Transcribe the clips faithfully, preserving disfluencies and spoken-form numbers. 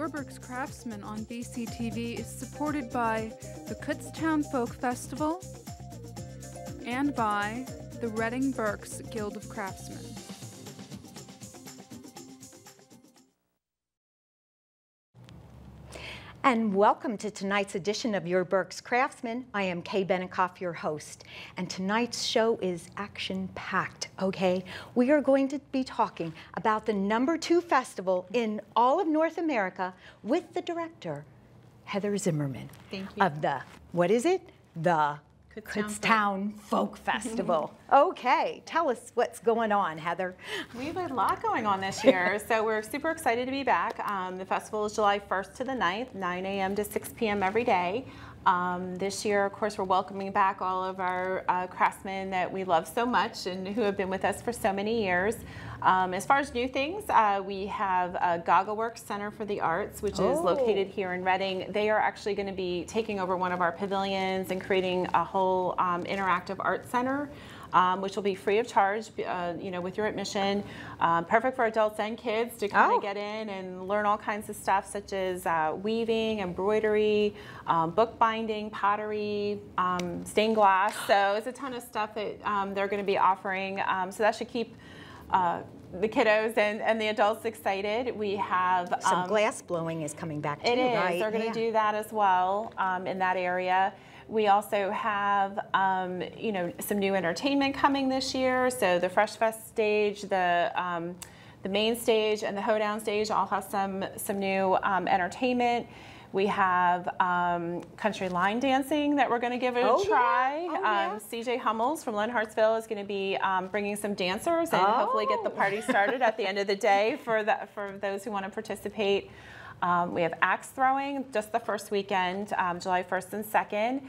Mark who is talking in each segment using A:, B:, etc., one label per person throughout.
A: Your Berks Craftsmen on B C T V is supported by the Kutztown Folk Festival and by the Reading Berks Guild of Craftsmen.
B: And welcome to tonight's edition of Your Berks Craftsmen. I am Kay Benikoff, your host, and tonight's show is action-packed, okay? We are going to be talking about the number two festival in all of North America with the director, Heather Zimmerman.
C: Thank you.
B: Of the, what is it? The
C: Kutztown,
B: Kutztown Folk Festival. Okay, tell us what's going on, Heather.
C: We have a lot going on this year, so we're super excited to be back. Um, the festival is July first to the ninth, nine A M to six P M every day. Um, this year, of course, we're welcoming back all of our uh, craftsmen that we love so much and who have been with us for so many years. Um, as far as new things, uh, we have a Goggle Works Center for the Arts, which
B: oh.
C: is located here in Reading. They are actually going to be taking over one of our pavilions and creating a whole um, interactive art center. Um, which will be free of charge, uh, you know, with your admission. Um, perfect for adults and kids to kind of
B: oh.
C: get in and learn all kinds of stuff, such as uh, weaving, embroidery, um, bookbinding, pottery, um, stained glass. So it's a ton of stuff that um, they're going to be offering. Um, so that should keep uh, the kiddos and, and the adults excited. We have
B: some
C: um,
B: glass blowing is coming back too,
C: it is.
B: right?
C: They're going to
B: yeah.
C: do that as well um, in that area. We also have, um, you know, some new entertainment coming this year. So the Fresh Fest stage, the um, the main stage, and the Hoedown stage all have some some new um, entertainment. We have um, country line dancing that we're going to give it
B: oh,
C: a try.
B: Yeah. Oh, yeah.
C: um, C J Hummels from Len Hartsville is going to be um, bringing some dancers and
B: oh.
C: hopefully get the party started at the end of the day for the, for those who want to participate. Um, we have axe throwing just the first weekend, um, July first and second.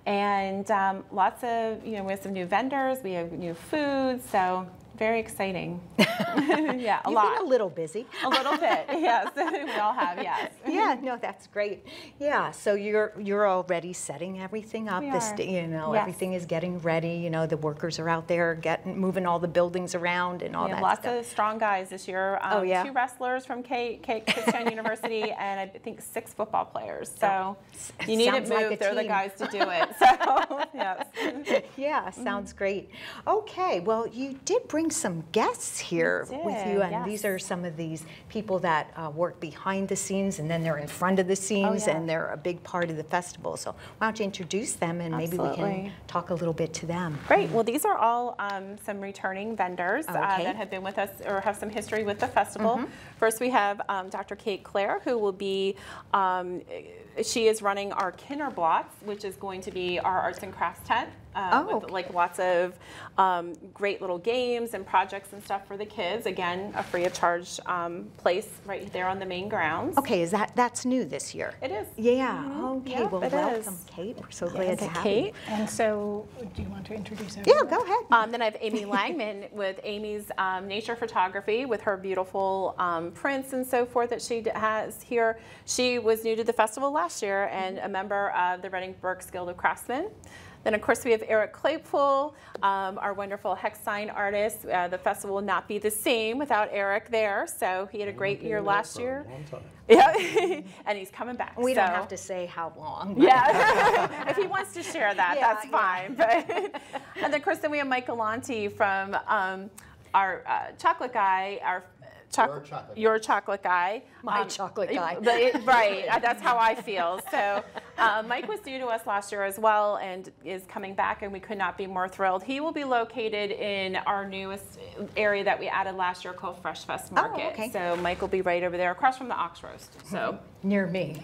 C: And um, lots of, you know, we have some new vendors, we have new foods, so very exciting. Yeah, a
B: You've
C: lot.
B: been a little busy.
C: A little bit, yes. We all have, yes.
B: Yeah, no, that's great. Yeah, so you're you're already setting everything up.
C: We
B: This,
C: are.
B: you know,
C: Yes.
B: everything is getting ready. You know, the workers are out there getting moving all the buildings around and all
C: We have
B: that
C: lots
B: stuff.
C: of strong guys this year. Um,
B: Oh, yeah?
C: Two wrestlers from K, K, Kutztown University, and I think six football players. So
B: Oh,
C: you need it
B: sounds like a
C: moved. They're the
B: team.
C: guys to do it. So yes.
B: Yeah, sounds great. Okay, well, you did bring some guests here
C: We
B: with
C: did,
B: you, and
C: yes.
B: these are some of these people that uh, work behind the scenes, and then they're in front of the scenes,
C: yeah.
B: and they're a big part of the festival. So why don't you introduce them, and maybe we
C: Absolutely.
B: can talk a little bit to them.
C: Great. Well, these are all um, some returning vendors uh,
B: Okay.
C: that have been with us or have some history with the festival.
B: Mm-hmm.
C: First, we have um, Doctor Kate Clare, who will be, um, she is running our Kinderblots, which is going to be our arts and crafts tent. Uh,
B: Oh,
C: with
B: okay.
C: like lots of um, great little games and projects and stuff for the kids. Again, a free of charge um, place right there on the main grounds.
B: Okay, is that that's new this year?
C: It is.
B: Yeah.
C: Mhm.
B: Okay.
C: Yep,
B: well,
C: it
B: welcome,
C: is.
B: Kate. We're so
C: Yeah,
B: glad to
C: it's
B: have
C: Kate.
B: you.
D: And so, do you want to introduce
B: Yeah,
D: everyone?
B: go ahead.
C: Um, then I have Amy Langman with Amy's um, Nature Photography with her beautiful um, prints and so forth that she d- has here. She was new to the festival last year and a member of the Reading Berks Guild of Craftsmen. Then, of course, we have Eric Claypool, um, our wonderful hex sign artist. Uh, the festival would not be the same without Eric there, so he had a great year last year. Yeah, and he's coming back.
B: We
C: so.
B: don't have to say how long. but-
C: Yeah, if he wants to share that,
B: Yeah,
C: that's
B: yeah.
C: fine. But, and then, of course, then we have Mike Galanti from um, our uh, chocolate guy, our choc
E: Your chocolate
C: your chocolate guy.
B: My chocolate guy.
C: but it- right, uh, that's how I feel. So uh, Mike was new to us last year as well and is coming back, and we could not be more thrilled. He will be located in our newest area that we added last year called Fresh Fest Market.
B: okay.
C: So Mike will be right over there across from the Ox Roast. So
B: Near me.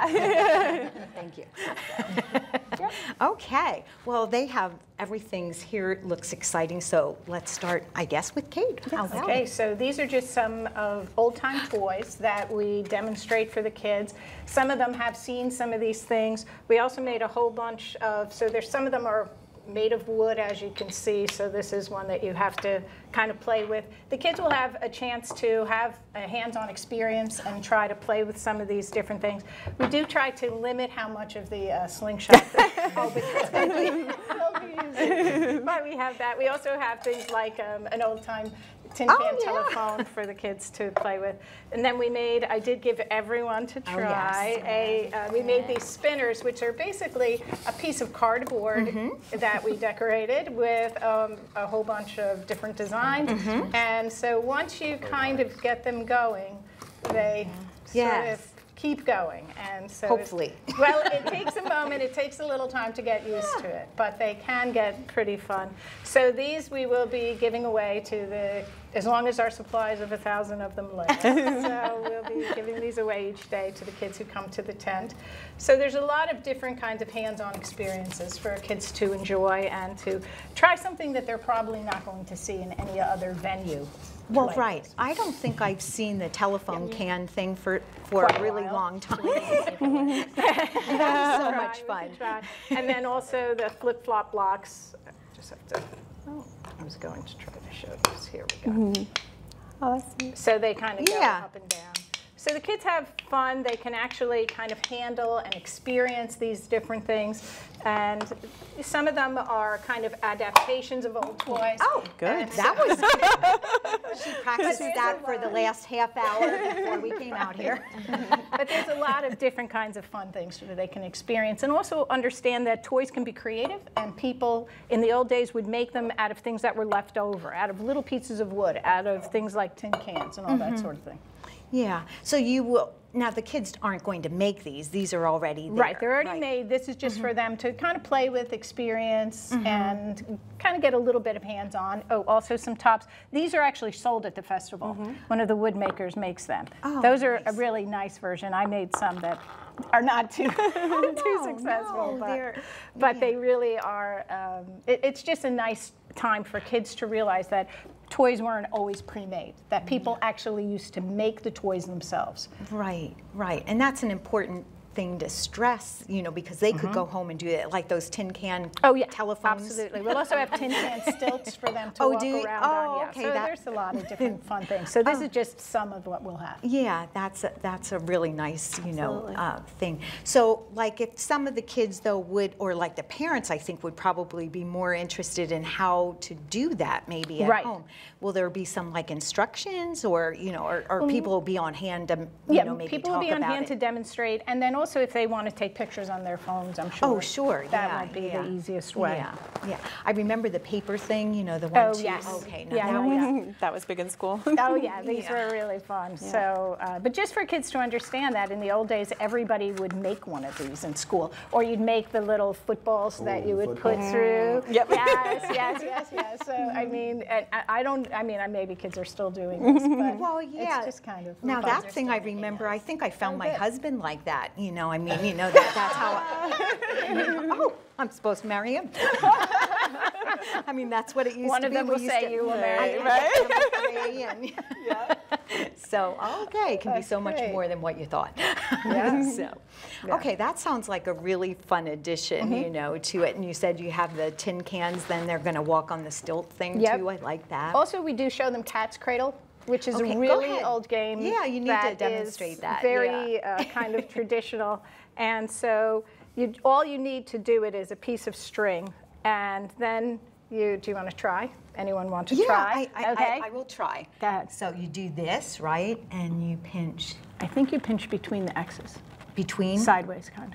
C: yeah.
B: Thank you. Okay. Well, they have everything's here. It looks exciting. So let's start, I guess, with Kate. How about
D: Okay,
B: it?
D: so these are just some of old-time toys that we demonstrate for the kids. Some of them have seen some of these things. We also made a whole bunch of, so there's some of them are made of wood, as you can see, so this is one that you have to kind of play with. The kids will have a chance to have a hands-on experience and try to play with some of these different things. We do try to limit how much of the uh, slingshot oh, but it's going to be, but we have that. We also have things like um, an old-time tin
B: Oh,
D: can
B: yeah.
D: telephone for the kids to play with. And then we made, I did give everyone to
B: Oh,
D: try,
B: yes.
D: a, uh, we made these spinners, which are basically a piece of cardboard
B: Mm-hmm.
D: that we decorated with um, a whole bunch of different designs.
B: Mm-hmm.
D: And so once you kind of get them going, they
B: Yes.
D: sort of keep going. And so
B: Hopefully.
D: It, well, it takes a moment, it takes a little time to get used to it, but they can get pretty fun. So these we will be giving away to the, as long as our supplies of a thousand of them last. So we'll be giving these away each day to the kids who come to the tent. So there's a lot of different kinds of hands-on experiences for kids to enjoy and to try something that they're probably not going to see in any other venue.
B: Well,
D: like
B: right.
D: this.
B: I don't think I've seen the telephone can thing for, for
D: Quite
B: a
D: a
B: really
D: while.
B: long time. That was so
D: Try,
B: much
D: we
B: fun.
D: can try. And then also the flip-flop blocks. I just have to, oh, I was going to try to show this. Here we go.
C: Oh, that's neat.
D: So they kind of go
B: Yeah.
D: up and down. So the kids have fun. They can actually kind of handle and experience these different things. And some of them are kind of adaptations of old toys.
B: Oh,
C: good.
D: And
B: That was good. She practiced
D: There's
B: that
D: a
B: for the
D: lot.
B: last half hour before we came out here.
D: But there's a lot of different kinds of fun things that they can experience, and also understand that toys can be creative, and people in the old days would make them out of things that were left over, out of little pieces of wood, out of things like tin cans and all that sort of thing.
B: Yeah. So you will, now the kids aren't going to make these. These are already there.
D: Right, they're already
B: right?
D: made. This is just for them to kind of play with, experience, and kind of get a little bit of hands-on. Oh, also some tops. These are actually sold at the festival. One of the wood makers makes them.
B: Oh,
D: Those are a
B: nice.
D: really nice version. I made some that are not too, too
B: no,
D: successful,
B: no,
D: but,
B: they're-
D: but
B: yeah.
D: they really are. Um, it, it's just a nice time for kids to realize that toys weren't always pre-made, that people actually used to make the toys themselves.
B: Right, right. And that's an important thing to stress, you know, because they could go home and do it, like those tin can
D: Oh yeah,
B: telephones.
D: absolutely. We'll also have tin can stilts for them to
B: Oh,
D: walk
B: do you?
D: around
B: Oh,
D: on. Yeah.
B: okay,
D: So
B: that-
D: there's a lot of different fun things. So this is just some of what we'll have.
B: Yeah, that's a, that's a really nice, you know,
C: Absolutely.
B: uh, thing. So, like, if some of the kids though would, or like the parents, I think would probably be more interested in how to do that, maybe at
D: Right.
B: home. Will there be some like instructions, or you know, or, or people will be on hand to, you
D: Yeah,
B: know, maybe
D: people
B: talk
D: will be on
B: about
D: hand
B: it?
D: to demonstrate, and then also if they want to take pictures on their phones, I'm sure.
B: Oh, sure,
D: That
B: yeah,
D: might be
B: yeah.
D: the easiest way.
B: Yeah, yeah. I remember the paper thing, you know, the one.
D: Oh,
B: two-
D: yes.
B: Okay. Now
D: Yeah,
B: that
D: yeah,
B: was-
D: yeah.
C: That was big in school.
D: Oh yeah, these
B: Yeah.
D: were really fun. So, uh, but just for kids to understand that in the old days, everybody would make one of these in school, or you'd make the little footballs that you would put through.
C: Yep.
D: Yes, yes, yes, yes. So I mean, and I, I don't. I mean, I maybe kids are still doing this, but
B: Well, yeah.
D: it's just kind of
B: Now
D: fun.
B: that thing I remember, I think I found
D: Oh,
B: my
D: good.
B: husband like that. You know, I mean, you know, that, that's how. I, oh, I'm supposed to marry him. I mean, that's what it used
D: One
B: to
D: of
B: be.
D: them
B: We
D: will
B: used
D: say
B: to-
D: you will
B: I-
D: marry,
B: I-
D: right?
B: I- yeah. So okay, it can be
D: That's
B: so much
D: great.
B: more than what you thought.
D: Yeah.
B: So,
D: Yeah.
B: okay, that sounds like a really fun addition, you know, to it. And you said you have the tin cans. Then they're going to walk on the stilt thing
D: Yep.
B: too. I like that.
D: Also, we do show them Cat's Cradle, which is
B: Okay,
D: a
B: go
D: really
B: ahead.
D: old game.
B: Yeah, you need to
D: that
B: demonstrate
D: is
B: that,
D: Very uh, kind of traditional, and so you, all you need to do it is a piece of string, and then you. Do you want to try? Anyone want to
B: yeah,
D: try?
B: I, I,
D: okay.
B: I, I will try.
D: Go ahead.
B: So you do this, right? And you pinch
D: I think you pinch between the X's,
B: between.
D: sideways, kind of.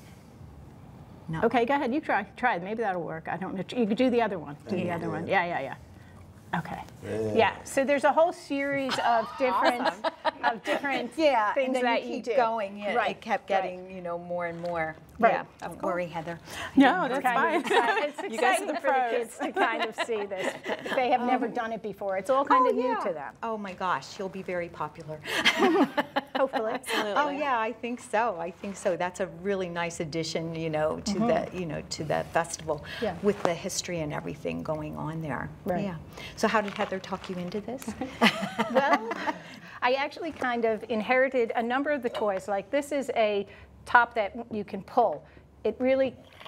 B: No.
D: Okay, go ahead. You try. Try it. Maybe that'll work. I don't know. You could do the other one. Do the
B: Yeah.
D: other one. Yeah, yeah, yeah. Okay. Yeah. So there's a whole series of different of different
B: Yeah,
D: things
B: and then
D: that
B: you keep
D: do.
B: going. Yeah,
D: Right.
B: it kept
D: right.
B: getting, you know, more and more.
D: Right.
B: Yeah, don't worry, Heather.
C: No,
D: It's
C: that's
D: kind
C: fine.
D: of exciting. It's
C: You guys are
D: exciting
C: the
D: for the
C: pros.
D: kids to kind of see this. If they have never done it before. It's all kind
B: oh,
D: of
B: yeah.
D: new to them.
B: Oh my gosh, she'll be very popular.
D: Hopefully.
B: Oh yeah, I think so. I think so. That's a really nice addition, you know, to the, you know, to the festival
D: Yeah.
B: with the history and everything going on there.
D: Right.
B: Yeah. So how did Heather talk you into this?
D: Well, I actually kind of inherited a number of the toys. Like this is a top that you can pull. It really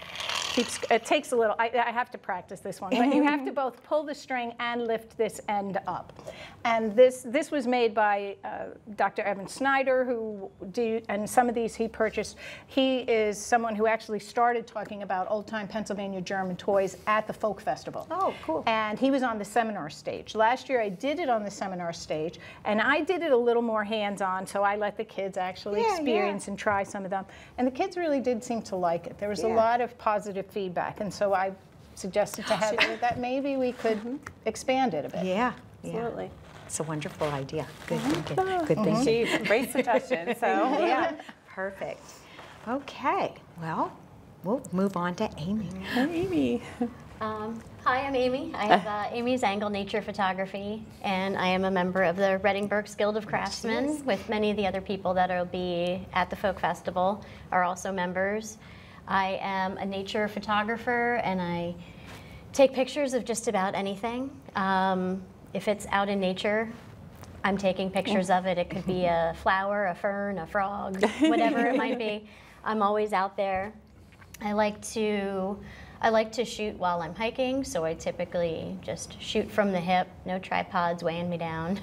D: keeps, it takes a little, I, I have to practice this one, but you have to both pull the string and lift this end up. And this, this was made by uh, Doctor Evan Snyder, who do, and some of these he purchased. He is someone who actually started talking about old-time Pennsylvania German toys at the Folk Festival.
B: Oh, cool.
D: And he was on the seminar stage. Last year I did it on the seminar stage, and I did it a little more hands-on, so I let the kids actually
B: Yeah,
D: experience
B: yeah.
D: and try some of them. And the kids really did seem to like it. There was
B: Yeah.
D: a lot of positive feedback, and so I suggested to Heather that maybe we could expand it a bit.
B: Yeah, yeah.
C: Absolutely.
B: It's a wonderful idea. Good thinking. Good thinking.
C: She embraced suggestions, so.
B: Yeah, perfect. Okay, well, we'll move on to Amy.
C: Amy.
E: Um, hi, I'm Amy. I have uh, Amy's Angle Nature Photography, and I am a member of the Reading Berks Guild of Craftsmen, with many of the other people that will be at the Folk Festival are also members. I am a nature photographer, and I take pictures of just about anything. Um, if it's out in nature, I'm taking pictures of it. It could be a flower, a fern, a frog, whatever it might be. I'm always out there. I like to I like to shoot while I'm hiking, so I typically just shoot from the hip, no tripods weighing me down.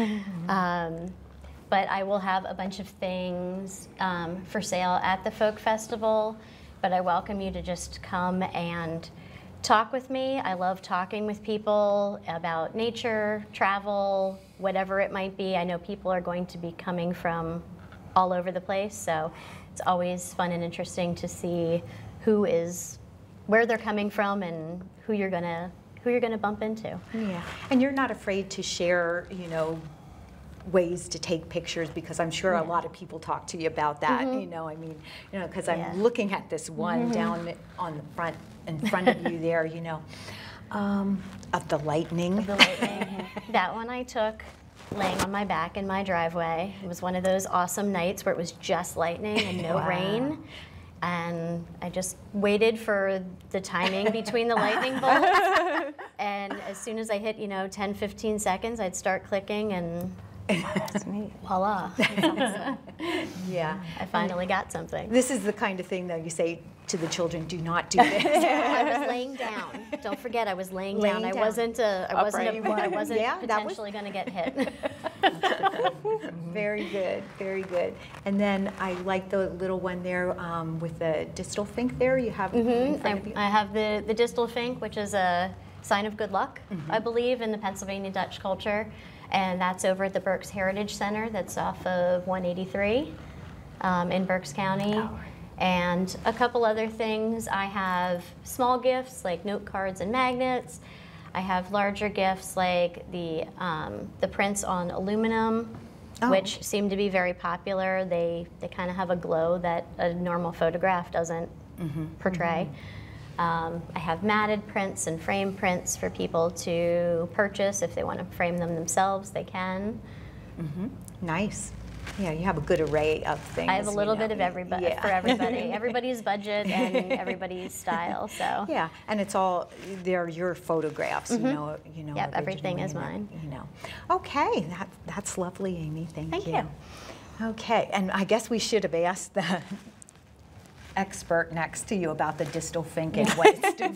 E: um, but I will have a bunch of things um, for sale at the Folk Festival, but I welcome you to just come and talk with me. I love talking with people about nature, travel, whatever it might be. I know people are going to be coming from all over the place, so it's always fun and interesting to see who is, where they're coming from and who you're gonna, who you're gonna bump into.
B: Yeah, and you're not afraid to share, you know, ways to take pictures, because I'm sure a lot of people talk to you about that. You know, I mean, you know, because I'm
E: Yeah.
B: looking at this one down on the front, in front of you there, you know, um, of the lightning.
E: The lightning. That one I took laying on my back in my driveway. It was one of those awesome nights where it was just lightning and no
B: Wow.
E: rain. And I just waited for the timing between the lightning bolts. And as soon as I hit, you know, ten, fifteen seconds, I'd start clicking and voila.
B: Yeah.
E: I finally got something.
B: This is the kind of thing, though, you say to the children, do not do this.
E: I was laying down. Don't forget, I was laying,
B: Laying
E: down.
B: down.
E: I wasn't. A, I wasn't.
C: Upright.
E: A, I wasn't
B: Yeah, that was-
E: potentially going to get hit.
B: Very good, very good. And then I like the little one there um, with the distal fink there. You have in front of you.
E: I, I have the the distal fink, which is a sign of good luck, I believe, in the Pennsylvania Dutch culture, and that's over at the Berks Heritage Center. That's off of one eighty-three um, in Berks County. And a couple other things. I have small gifts like note cards and magnets. I have larger gifts like the um, the prints on aluminum,
B: Oh.
E: which seem to be very popular. They they kind of have a glow that a normal photograph doesn't portray. Um, I have matted prints and frame prints for people to purchase. If they want to frame them themselves, they can.
B: Nice. Yeah, you have a good array of things.
E: I have a
B: you
E: little
B: know.
E: bit of everybody
B: Yeah.
E: for everybody, everybody's budget and everybody's style. So
B: Yeah, and it's all, they're your photographs, you know. You know
E: Yep, everything is
B: originally,
E: mine.
B: You know. Okay, that, that's lovely, Amy. Thank,
E: Thank
B: you.
E: you.
B: Okay, and I guess we should have asked the expert next to you about the distal fink and what it's doing.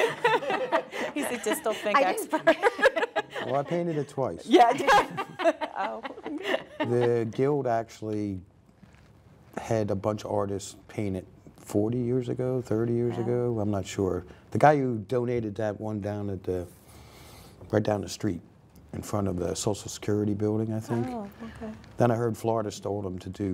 C: He's a distal think
B: I didn't-
C: expert.
F: Well, I painted it twice.
C: Yeah. Oh.
F: The guild actually had a bunch of artists paint it forty years ago, thirty years ago. I'm not sure. The guy who donated that one down at the, right down the street in front of the Social Security building, I think.
C: Oh, okay.
F: Then I heard Florida stole him to do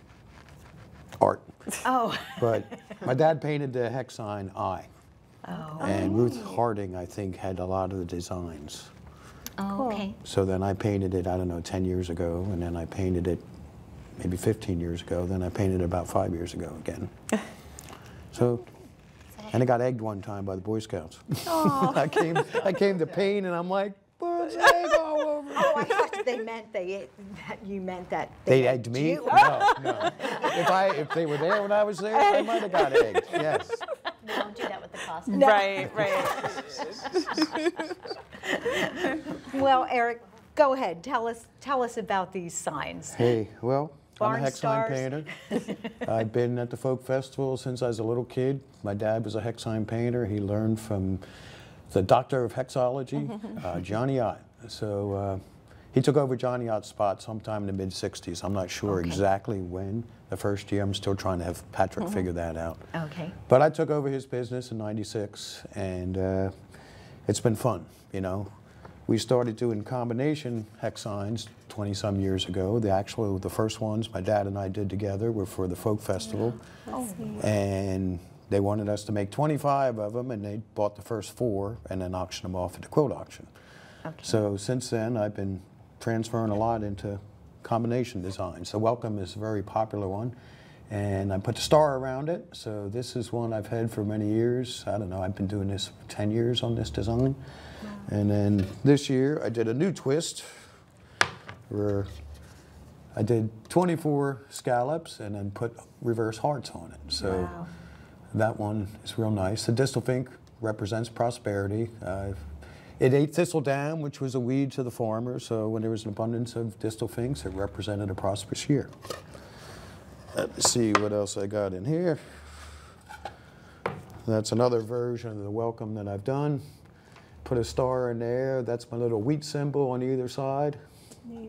F: art.
B: Oh.
F: But my dad painted the hex sign I.
B: Oh.
F: And Ruth Harding, I think, had a lot of the designs.
B: Oh, okay.
F: So then I painted it, I don't know, ten years ago, and then I painted it maybe fifteen years ago, then I painted it about five years ago again. So, and it got egged one time by the Boy Scouts. I came I came to paint, and I'm like, "Where's egg all over?"
B: Oh, I thought they meant they, that you meant that
F: They egged me?
B: you.
F: No, no. If I if they were there when I was there, I might have got egged. Yes.
E: we don't do that with the costume.
C: Right, right.
B: Well, Eric, go ahead. Tell us tell us about these signs.
F: Hey, well,
B: barn
F: I'm a hex sign painter. I've been at the Folk Festival since I was a little kid. My dad was a hex sign painter. He learned from the doctor of hexology, uh, Johnny Ott. So uh, he took over Johnny Ott's spot sometime in the mid sixties. I'm not sure okay. exactly when. The first year, I'm still trying to have Patrick mm-hmm. figure that out.
B: Okay.
F: But I took over his business in ninety-six, and uh, it's been fun, you know. We started doing combination hex signs twenty some years ago. The actual, the first ones my dad and I did together were for the Folk Festival.
C: Yeah, that's neat.
F: And they wanted us to make twenty-five of them, and they bought the first four and then auctioned them off at the quote auction.
B: Okay.
F: So since then, I've been transferring a lot into combination designs. The Welcome is a very popular one, and I put the star around it. So this is one I've had for many years. I don't know, I've been doing this for ten years on this design. And then this year I did a new twist where I did twenty-four scallops and then put reverse hearts on it. So
B: wow.
F: that one is real nice. The distal fink represents prosperity. Uh, it ate thistledown, which was a weed to the farmer, so when there was an abundance of distal finks, it represented a prosperous year. Let's see what else I got in here. That's another version of the Welcome that I've done. Put a star in there. That's my little wheat symbol on either side.
C: Neat.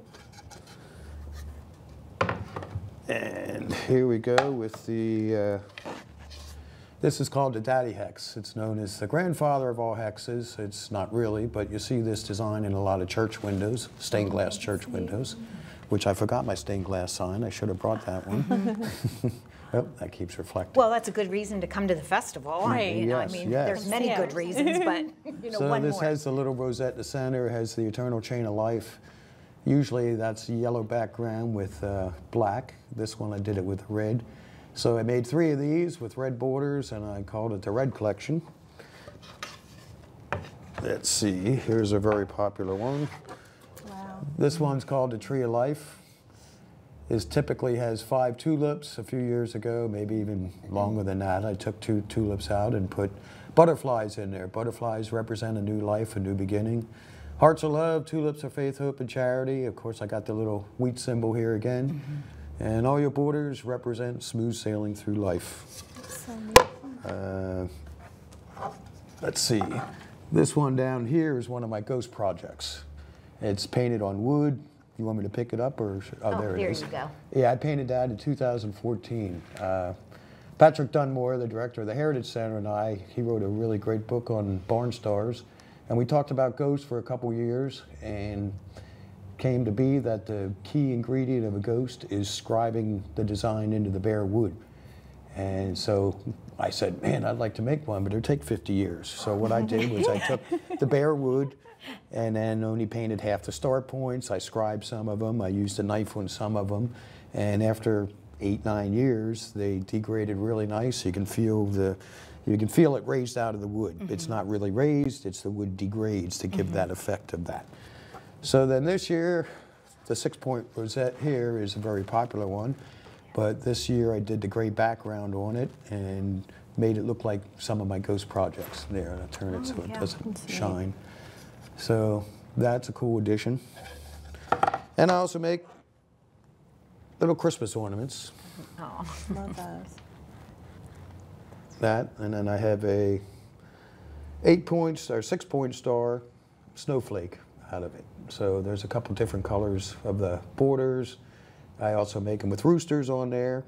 F: And here we go with the, uh, this is called the Daddy Hex. It's known as the grandfather of all hexes. It's not really, but you see this design in a lot of church windows, stained glass church windows, which I forgot my stained glass sign. I should have brought that one. Oh, that keeps reflecting.
B: Well, that's a good reason to come to the festival.
C: Right.
B: You know,
F: Yes,
B: I mean,
F: yes.
B: there's many
C: Yeah.
B: good reasons, but you know,
F: so
B: one
F: this
B: more.
F: has the little rosette in the center, has the eternal chain of life. Usually that's a yellow background with uh, black. This one I did it with red. So I made three of these with red borders, and I called it the Red Collection. Let's see, here's a very popular one.
C: Wow.
F: This one's called the Tree of Life. This typically has five tulips. A few years ago, maybe even longer than that, I took two tulips out and put butterflies in there. Butterflies represent a new life, a new beginning. Hearts of love, tulips are faith, hope, and charity. Of course, I got the little wheat symbol here again. Mm-hmm. And all your borders represent smooth sailing through life.
C: So neat.
F: Uh, let's see. This one down here is one of my ghost projects. It's painted on wood. You want me to pick it up, or oh,
B: Oh,
F: there it
B: there
F: is.
B: you go.
F: Yeah, I painted that in two thousand fourteen. Uh, Patrick Dunmore, the director of the Heritage Center, and I, he wrote a really great book on barn stars, and we talked about ghosts for a couple years, and came to be that the key ingredient of a ghost is scribing the design into the bare wood. And so I said, man, I'd like to make one, but it'd take fifty years. So what I did was I took the bare wood and then only painted half the start points. I scribed some of them. I used a knife on some of them. And after eight, nine years, they degraded really nice. You can feel the, you can feel it raised out of the wood. Mm-hmm. It's not really raised, it's the wood degrades to give mm-hmm. that effect of that. So then this year, the six-point rosette here is a very popular one. But this year I did the gray background on it and made it look like some of my ghost projects there. And I turn it oh, so it yeah. doesn't that's shine. Neat. So that's a cool addition. And I also make little Christmas ornaments.
B: Oh,
C: Love those.
F: That, and then I have a eight points or six point star snowflake out of it. So there's a couple different colors of the borders. I also make them with roosters on there.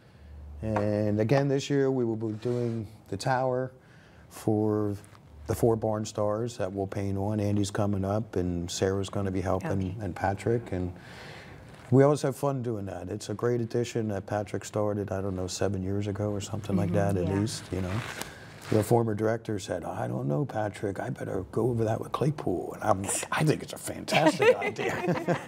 F: And again, this year we will be doing the tower for the four barn stars that we'll paint on. Andy's coming up, and Sarah's going to be helping, okay. and Patrick. And we always have fun doing that. It's a great addition that Patrick started, I don't know, seven years ago or something mm-hmm, like that at yeah. least, you know. The former director said, I don't know, Patrick, I better go over that with Claypool. And I'm like, I think it's a fantastic idea.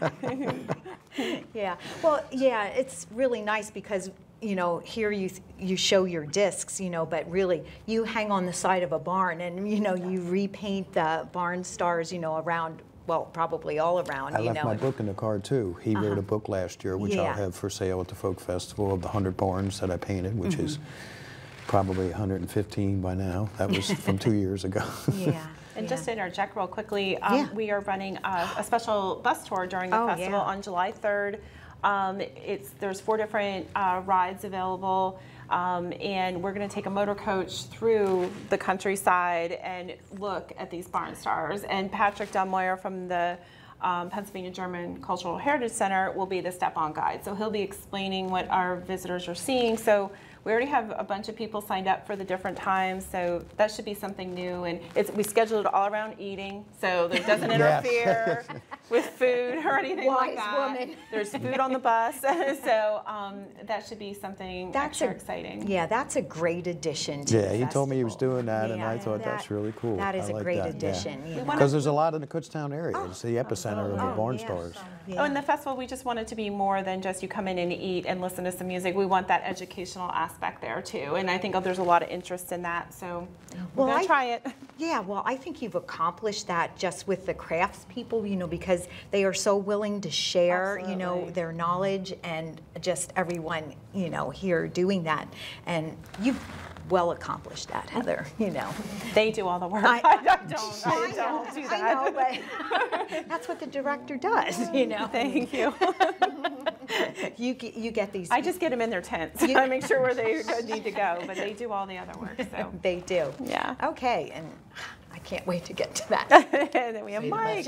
B: Yeah, well, yeah, it's really nice because, you know, here you you show your discs, you know, but really you hang on the side of a barn and, you know, you repaint the barn stars, you know, around, well, probably all around,
F: I
B: you
F: left
B: know.
F: my book in the car, too. He uh-huh. wrote a book last year, which
B: yeah.
F: I'll have for sale at the Folk Festival, of the one hundred barns that I painted, which mm-hmm. is probably one hundred fifteen by now. That was from two years ago.
B: Yeah.
C: And
B: yeah.
C: just to interject real quickly, um,
B: yeah.
C: we are running a, a special bus tour during the
B: oh,
C: festival
B: yeah.
C: on July third. Um, it's there's four different uh, rides available. Um, and we're going to take a motor coach through the countryside and look at these barn stars. And Patrick Delmoyer from the um, Pennsylvania German Cultural Heritage Center will be the step-on guide. So he'll be explaining what our visitors are seeing. So we already have a bunch of people signed up for the different times, so that should be something new. And it's, we scheduled it all around eating, so that it doesn't interfere with food or anything
B: Wise
C: like that.
B: woman.
C: There's food on the bus, so um, that should be something
B: That's
C: extra
B: a,
C: exciting.
B: Yeah, that's a great addition to
F: Yeah,
B: the
F: he
B: festival.
F: told me he was doing that, and
B: Yeah,
F: I thought
B: that-
F: that's really cool.
B: That is
F: I
B: a
F: like
B: great
F: that,
B: addition. you know.
F: Because there's a lot in the Kutztown area. It's the epicenter of the
B: Oh,
F: barn
B: yeah.
F: stars.
C: Oh, and the festival, we just want it to be more than just you come in and eat and listen to some music. We want that educational aspect there too, and I think there's a lot of interest in that, so we're
B: Well,
C: gonna
B: I-
C: try it.
B: Yeah, well, I think you've accomplished that just with the crafts people, you know, because they are so willing to share, you know,
C: Absolutely.
B: their knowledge, and just everyone, you know, here doing that. And you've well accomplished that, Heather, you know.
C: They do all the work.
B: I-
C: I, don't. I
B: I
C: don't
B: know,
C: do
B: I
C: that.
B: know, but that's what the director does, you know.
C: Thank you.
B: You get, you get these.
C: I just get them in their tents.
B: You-
C: I make sure where they need to go, but they do all the other work. So
B: They do.
C: yeah.
B: Okay, and I can't wait to get to that.
C: And then we have Mike.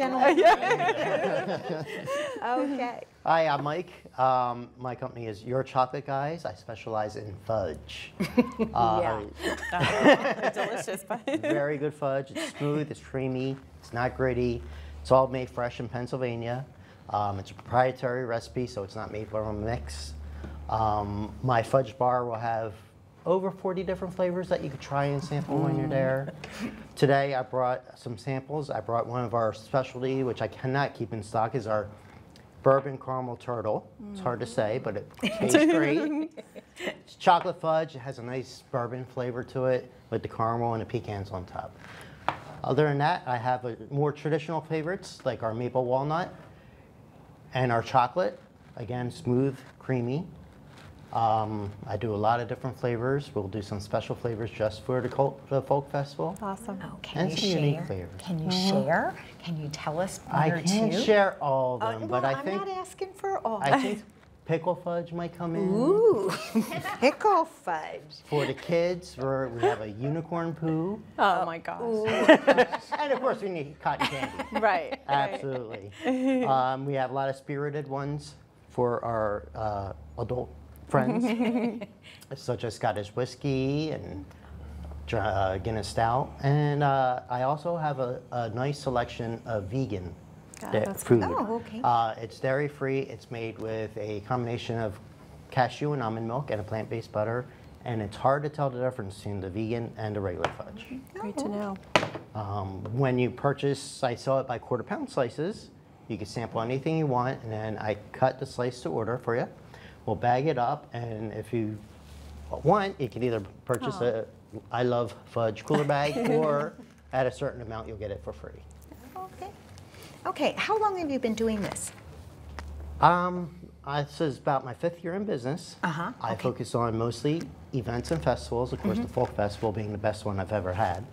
B: Okay.
G: Hi, I'm Mike. Um, my company is Your Chocolate Guys. I specialize in fudge. Uh,
B: Yeah.
C: Delicious.
G: Very good fudge. It's smooth, it's creamy, it's not gritty. It's all made fresh in Pennsylvania. Um, it's a proprietary recipe, so it's not made from a mix. Um, my fudge bar will have over forty different flavors that you could try and sample when you're there. Today I brought some samples. I brought one of our specialty, which I cannot keep in stock, is our bourbon caramel turtle. It's hard to say, but it tastes great. It's chocolate fudge. It has a nice bourbon flavor to it with the caramel and the pecans on top. Other than that, I have a, more traditional favorites like our maple walnut and our chocolate. Again, smooth, creamy. Um, I do a lot of different flavors. We'll do some special flavors just for the, cult, the folk festival.
C: Awesome.
B: Oh, can
G: And
B: you
G: some unique
B: share?
G: flavors.
B: Can you share? Can you tell us one
G: I
B: or
G: can't
B: two?
G: share all of
B: Uh,
G: them,
B: well,
G: but I
B: I'm
G: think
B: not asking for all.
G: I think pickle fudge might come in.
B: Ooh, pickle fudge.
G: For the kids, we're, we have a unicorn poo.
C: Oh my gosh.
G: And of course, we need cotton candy.
C: Right.
G: Absolutely. Um, we have a lot of spirited ones for our uh, adult friends, such as Scottish whiskey and uh, Guinness Stout. And uh, I also have a, a nice selection of vegan da-
C: that's
G: food.
B: Oh, okay.
G: Uh, it's dairy-free. It's made with a combination of cashew and almond milk and a plant-based butter. And it's hard to tell the difference between the vegan and the regular fudge.
C: Great to know.
G: Um, when you purchase, I sell it by quarter pound slices. You can sample anything you want, and then I cut the slice to order for you. We'll bag it up, and if you want, you can either purchase a I Love Fudge cooler bag, or at a certain amount, you'll get it for free.
B: Okay. Okay, how long have you been doing this?
G: Um, I, this is about my fifth year in business.
B: Uh-huh,
G: I
B: okay.
G: focus on mostly events and festivals, of course, the Folk Festival being the best one I've ever had.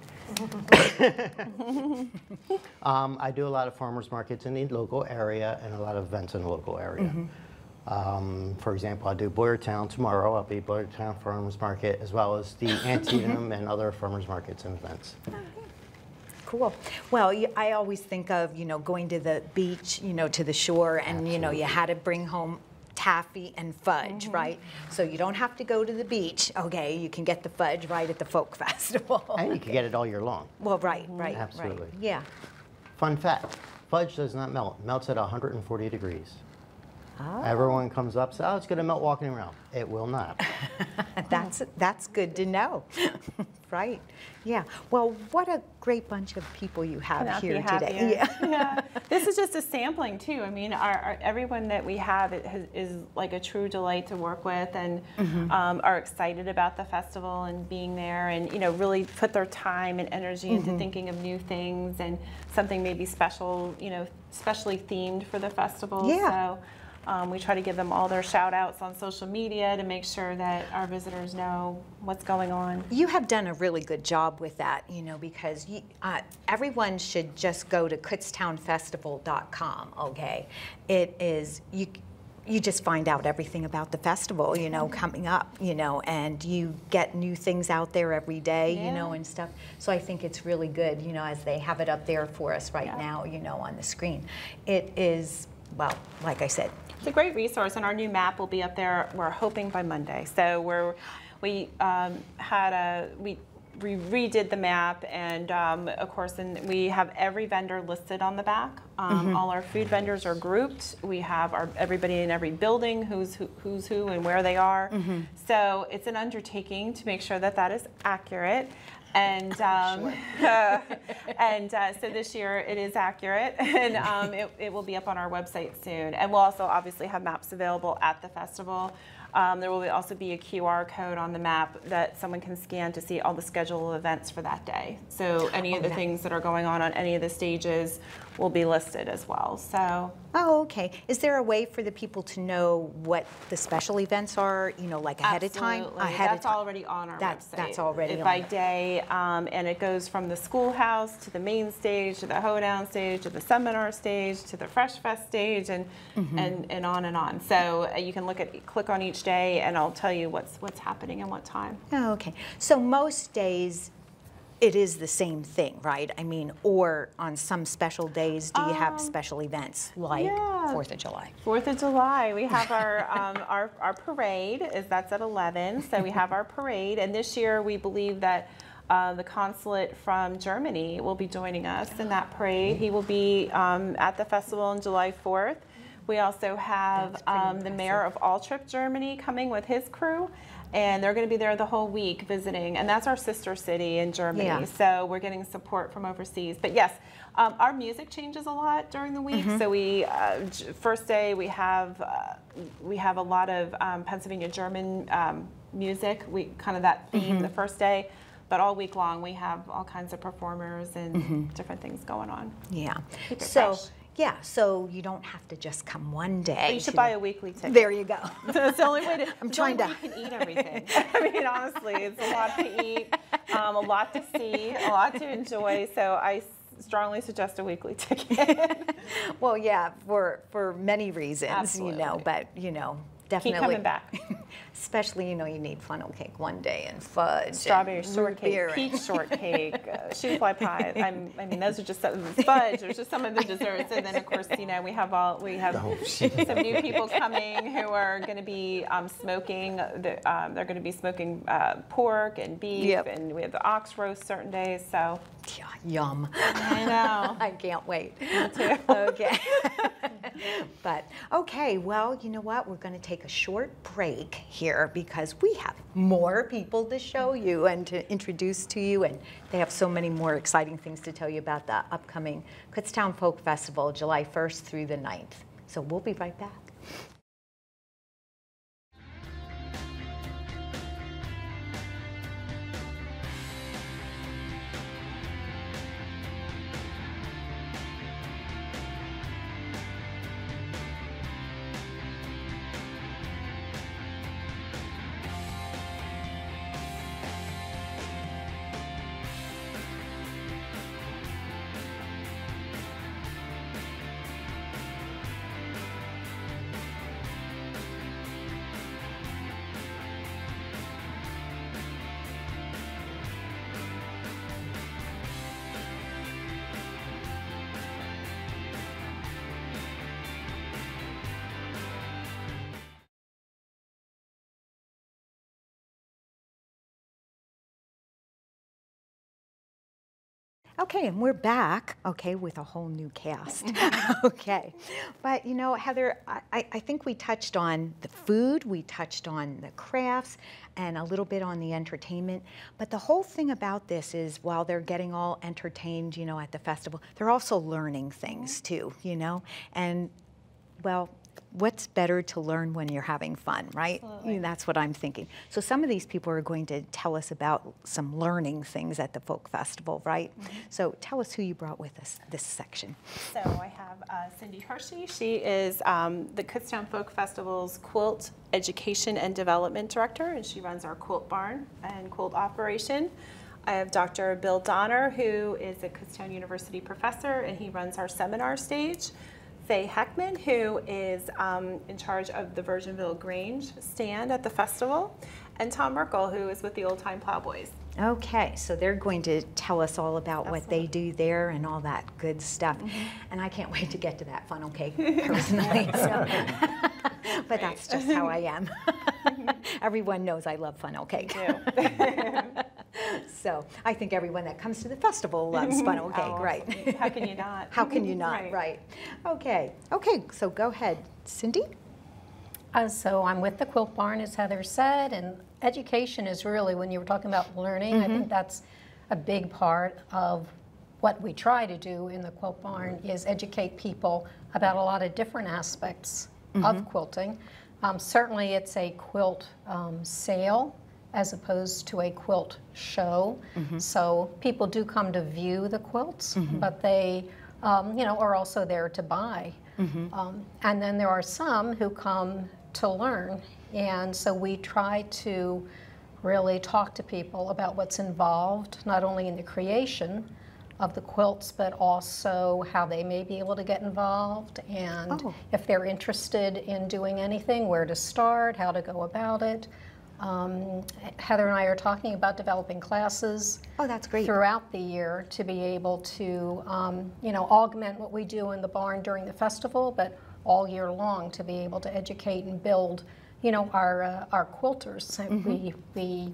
G: um, I do a lot of farmers markets in the local area and a lot of events in the local area.
B: Mm-hmm.
G: Um, for example, I'll do Boyertown tomorrow. I'll be at Boyertown Farmers Market, as well as the Antietam and other farmers markets and events.
B: Cool. Well, y- I always think of, you know, going to the beach, you know, to the shore, and, you know, you had to bring home taffy and fudge, right? So you don't have to go to the beach, okay? You can get the fudge right at the Folk Festival.
G: And you can get it all year long.
B: Well, right, right,
G: Absolutely.
B: right. Yeah.
G: Fun fact, fudge does not melt. It melts at one hundred forty degrees.
B: Oh.
G: Everyone comes up and says, oh, it's going to melt walking around. It will not.
B: That's that's good to know. Right. Yeah. Well, what a great bunch of people you have
C: Cannot be
B: here
C: happier.
B: today. Yeah.
C: Yeah. This is just a sampling too. I mean, our, our, everyone that we have it has, is like a true delight to work with, and
B: Mm-hmm.
C: um, are excited about the festival and being there, and you know, really put their time and energy
B: Mm-hmm.
C: into thinking of new things and something maybe special, you know, specially themed for the festival.
B: Yeah.
C: So. Um, we try to give them all their shout outs on social media to make sure that our visitors know what's going on.
B: You have done a really good job with that, you know, because you, uh, everyone should just go to kutztown festival dot com, okay? It is, you, you just find out everything about the festival, you know, coming up, you know, and you get new things out there every day,
C: Yeah.
B: you know, and stuff. So I think it's really good, you know, as they have it up there for us right
C: Yeah.
B: now, you know, on the screen. It is, well, like I said,
C: it's a great resource, and our new map will be up there, we're hoping by Monday. So we're, we um, had a, we, we redid the map, and um, of course, and we have every vendor listed on the back. Um,
B: Mm-hmm.
C: All our food vendors are grouped. We have our everybody in every building, who's who, who's who and where they are.
B: Mm-hmm.
C: So it's an undertaking to make sure that that is accurate. And um, uh, and uh, so this year it is accurate, and um, it, it will be up on our website soon. And we'll also obviously have maps available at the festival. Um, there will also be a Q R code on the map that someone can scan to see all the scheduled events for that day. So any of the
B: Okay.
C: things that are going on on any of the stages will be listed as well. So
B: oh, okay. Is there a way for the people to know what the special events are, you know, like ahead of time?
C: absolutely,
B: Ahead
C: that's
B: of time.
C: already on our
B: That's-
C: website.
B: that's already
C: It-
B: on
C: by
B: there.
C: day, um, and it goes from the schoolhouse to the main stage, to the hoedown stage, to the seminar stage, to the Fresh Fest stage, and
B: Mm-hmm.
C: and, and on and on. So uh, you can look at click on each day, and I'll tell you what's what's happening and what time.
B: Oh, okay. So most days, it is the same thing, right? I mean, or on some special days, do you have
C: Um,
B: special events like
C: yeah.
B: Fourth of July?
C: Fourth of July, we have our um, our our parade. Is that's at eleven. So we have our parade, and this year we believe that uh, the consulate from Germany will be joining us in that parade. He will be um, at the festival on July fourth. We also have
B: That's pretty
C: um, the mayor of Altrip, Germany, coming with his crew. And they're going to be there the whole week visiting, and that's our sister city in Germany.
B: Yeah.
C: So we're getting support from overseas. But yes, um, our music changes a lot during the week.
B: Mm-hmm.
C: So we uh, j- first day we have uh, we have a lot of um, Pennsylvania German um, music. We kind of that theme
B: Mm-hmm.
C: the first day, but all week long we have all kinds of performers and
B: Mm-hmm.
C: different things going on.
B: Yeah.
C: Keep it
B: So,
C: fresh.
B: yeah, so you don't have to just come one day.
C: But you should
B: to
C: buy
B: the-
C: a weekly ticket.
B: There you go.
C: That's the only way to.
B: I'm
C: it's
B: trying
C: the
B: to-
C: only way you can eat everything. I mean, honestly, it's a lot to eat, um, a lot to see, a lot to enjoy. So I s- strongly suggest a weekly ticket.
B: Well, yeah, for for many reasons, you know,
C: Absolutely.
B: but you know,
C: Keep
B: definitely.
C: coming back.
B: Especially, you know, you need funnel cake one day and fudge,
C: Strawberry
B: and root
C: shortcake,
B: beer and-
C: peach shortcake, uh, shoe fly pie. I'm, I mean, those are just some of the fudge. There's just some of the desserts, and then of course, you know, we have all we have some new people coming who are going to be um, smoking. The, um, they're going to be smoking uh, pork and beef,
B: Yep.
C: and we have the ox roast certain days. So
B: Yeah, yum.
C: I know.
B: I can't wait.
C: Me too.
B: Okay. But, okay, well, you know what? We're going to take a short break here because we have more people to show you and to introduce to you, and they have so many more exciting things to tell you about the upcoming Kutztown Folk Festival, July first through the ninth. So we'll be right back. Okay, and we're back, okay, with a whole new cast. Okay, but you know, Heather, I, I think we touched on the food, we touched on the crafts, and a little bit on the entertainment. But the whole thing about this is while they're getting all entertained, you know, at the festival, they're also learning things too, you know? And, well, what's better to learn when you're having fun, right?
C: Absolutely.
B: That's what I'm thinking. So some of these people are going to tell us about some learning things at the folk festival, right?
C: Mm-hmm.
B: So tell us who you brought with us this section.
C: So I have uh, Cindy Hershey. She is um, the Kutztown Folk Festival's Quilt Education and Development Director, and she runs our quilt barn and quilt operation. I have Doctor Bill Donner, who is a Kutztown University professor, and he runs our seminar stage. Faye Heckman, who is um, in charge of the Virginville Grange stand at the festival, and Tom Merkel, who is with the Old Time Plowboys.
B: Okay, so they're going to tell us all about
C: Absolutely.
B: what they do there and all that good stuff. Mm-hmm. And I can't wait to get to that funnel cake personally. So. But that's just how I am. Everyone knows I love funnel cake. So I think everyone that comes to the festival loves funnel cake, oh, right?
C: How can you not?
B: How can you not, right. right. Okay, okay, so go ahead. Cindy?
H: Uh, so I'm with the Quilt Barn, as Heather said, and education is really, when you were talking about learning, mm-hmm. I think that's a big part of what we try to do in the Quilt Barn is educate people about a lot of different aspects mm-hmm. of quilting. Um, certainly it's a quilt um, sale as opposed to a quilt show. Mm-hmm. So people do come to view the quilts, mm-hmm. but they um, you know, are also there to buy. Mm-hmm. um, and then there are some who come to learn. And so we try to really talk to people about what's involved, not only in the creation of the quilts, but also how they may be able to get involved, and oh. if they're interested in doing anything, where to start, how to go about it. Um, Heather and I are talking about developing classes
B: oh, that's great.
H: throughout the year to be able to um, you know, augment what we do in the barn during the festival, but all year long to be able to educate and build, you know, our uh, our quilters. Mm-hmm. We we,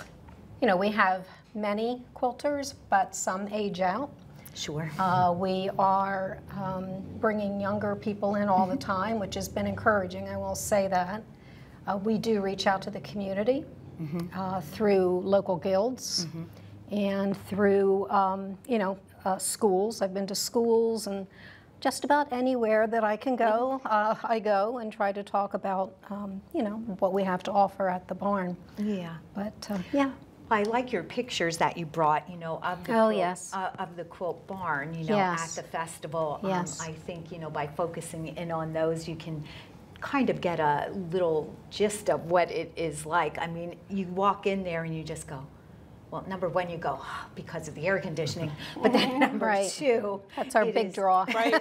H: you know, we have many quilters, but some age out.
B: Sure.
H: Uh, we are um, bringing younger people in all the time, which has been encouraging. I will say that. Uh, we do reach out to the community mm-hmm. uh, through local guilds mm-hmm. and through, um, you know, uh, schools. I've been to schools and just about anywhere that I can go, uh, I go and try to talk about, um, you know, what we have to offer at the barn.
B: Yeah.
H: But, uh, yeah.
B: I like your pictures that you brought, you know, of the,
H: oh,
B: quilt,
H: yes.
B: uh, of the quilt barn, you know,
H: yes.
B: at the festival.
H: Yes.
B: Um, I think, you know, by focusing in on those, you can kind of get a little gist of what it is like. I mean, you walk in there and you just go, well, number one, you go, oh, because of the air conditioning, but then number
H: right.
B: two,
H: that's our big
B: is,
H: draw.
B: Right?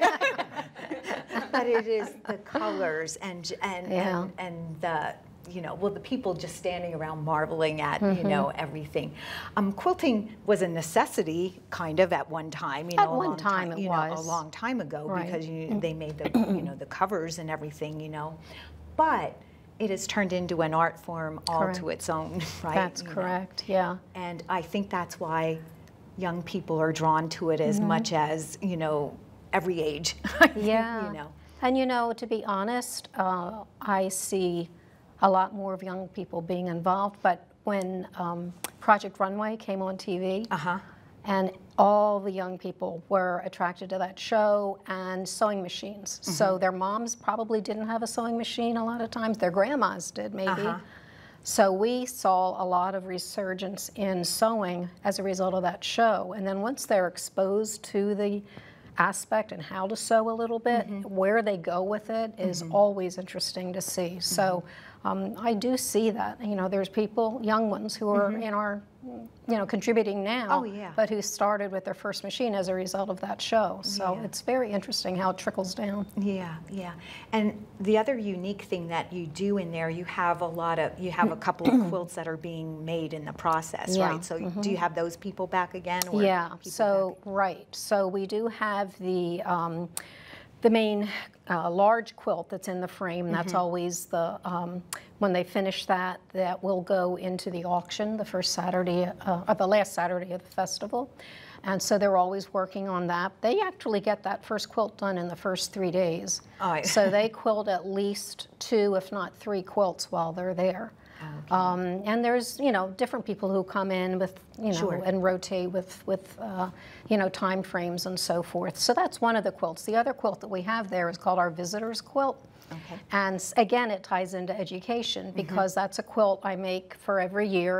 B: But it is the colors and, and,
H: yeah.
B: and, and the, you know, well, the people just standing around marveling at, mm-hmm. you know, everything. Um, quilting was a necessity, kind of, at one time. You know,
H: at one
B: a long
H: time,
B: time
H: it
B: you
H: was.
B: know, a long time ago,
H: right.
B: because you, they made the, you know, the covers and everything, you know. But it has turned into an art form all
H: correct.
B: to its own, right?
H: That's
B: you
H: correct.
B: know?
H: Yeah.
B: And I think that's why young people are drawn to it as mm-hmm. much as, you know, every age.
H: Yeah.
B: You know.
H: And you know, to be honest, uh, I see a lot more of young people being involved, but when um, Project Runway came on T V, uh-huh. and all the young people were attracted to that show, and sewing machines. Mm-hmm. So their moms probably didn't have a sewing machine a lot of times, their grandmas did maybe. Uh-huh. So we saw a lot of resurgence in sewing as a result of that show. And then once they're exposed to the aspect and how to sew a little bit, mm-hmm. where they go with it is mm-hmm. always interesting to see. So um, I do see that. You know, there's people, young ones, who are mm-hmm. in our, you know, contributing now,
B: oh, yeah.
H: but who started with their first machine as a result of that show. So
B: yeah.
H: it's very interesting how it trickles down.
B: Yeah, yeah. And the other unique thing that you do in there, you have a lot of, you have a couple of quilts that are being made in the process,
H: yeah.
B: right? So
H: mm-hmm.
B: do you have those people back again? Or
H: yeah, so, back? right. So we do have the, um, the main uh, large quilt that's in the frame. That's mm-hmm. always the, um, when they finish that, that will go into the auction the first Saturday, uh, or the last Saturday of the festival. And so they're always working on that. They actually get that first quilt done in the first three days. Oh, yeah. So they quilt at least two, if not three quilts while they're there. Okay. Um, and there's, you know, different people who come in with, you know, sure. and rotate with, with uh, you know, time frames and so forth. So that's one of the quilts. The other quilt that we have there is called our Visitor's Quilt. Okay. And again, it ties into education because mm-hmm. that's a quilt I make for every year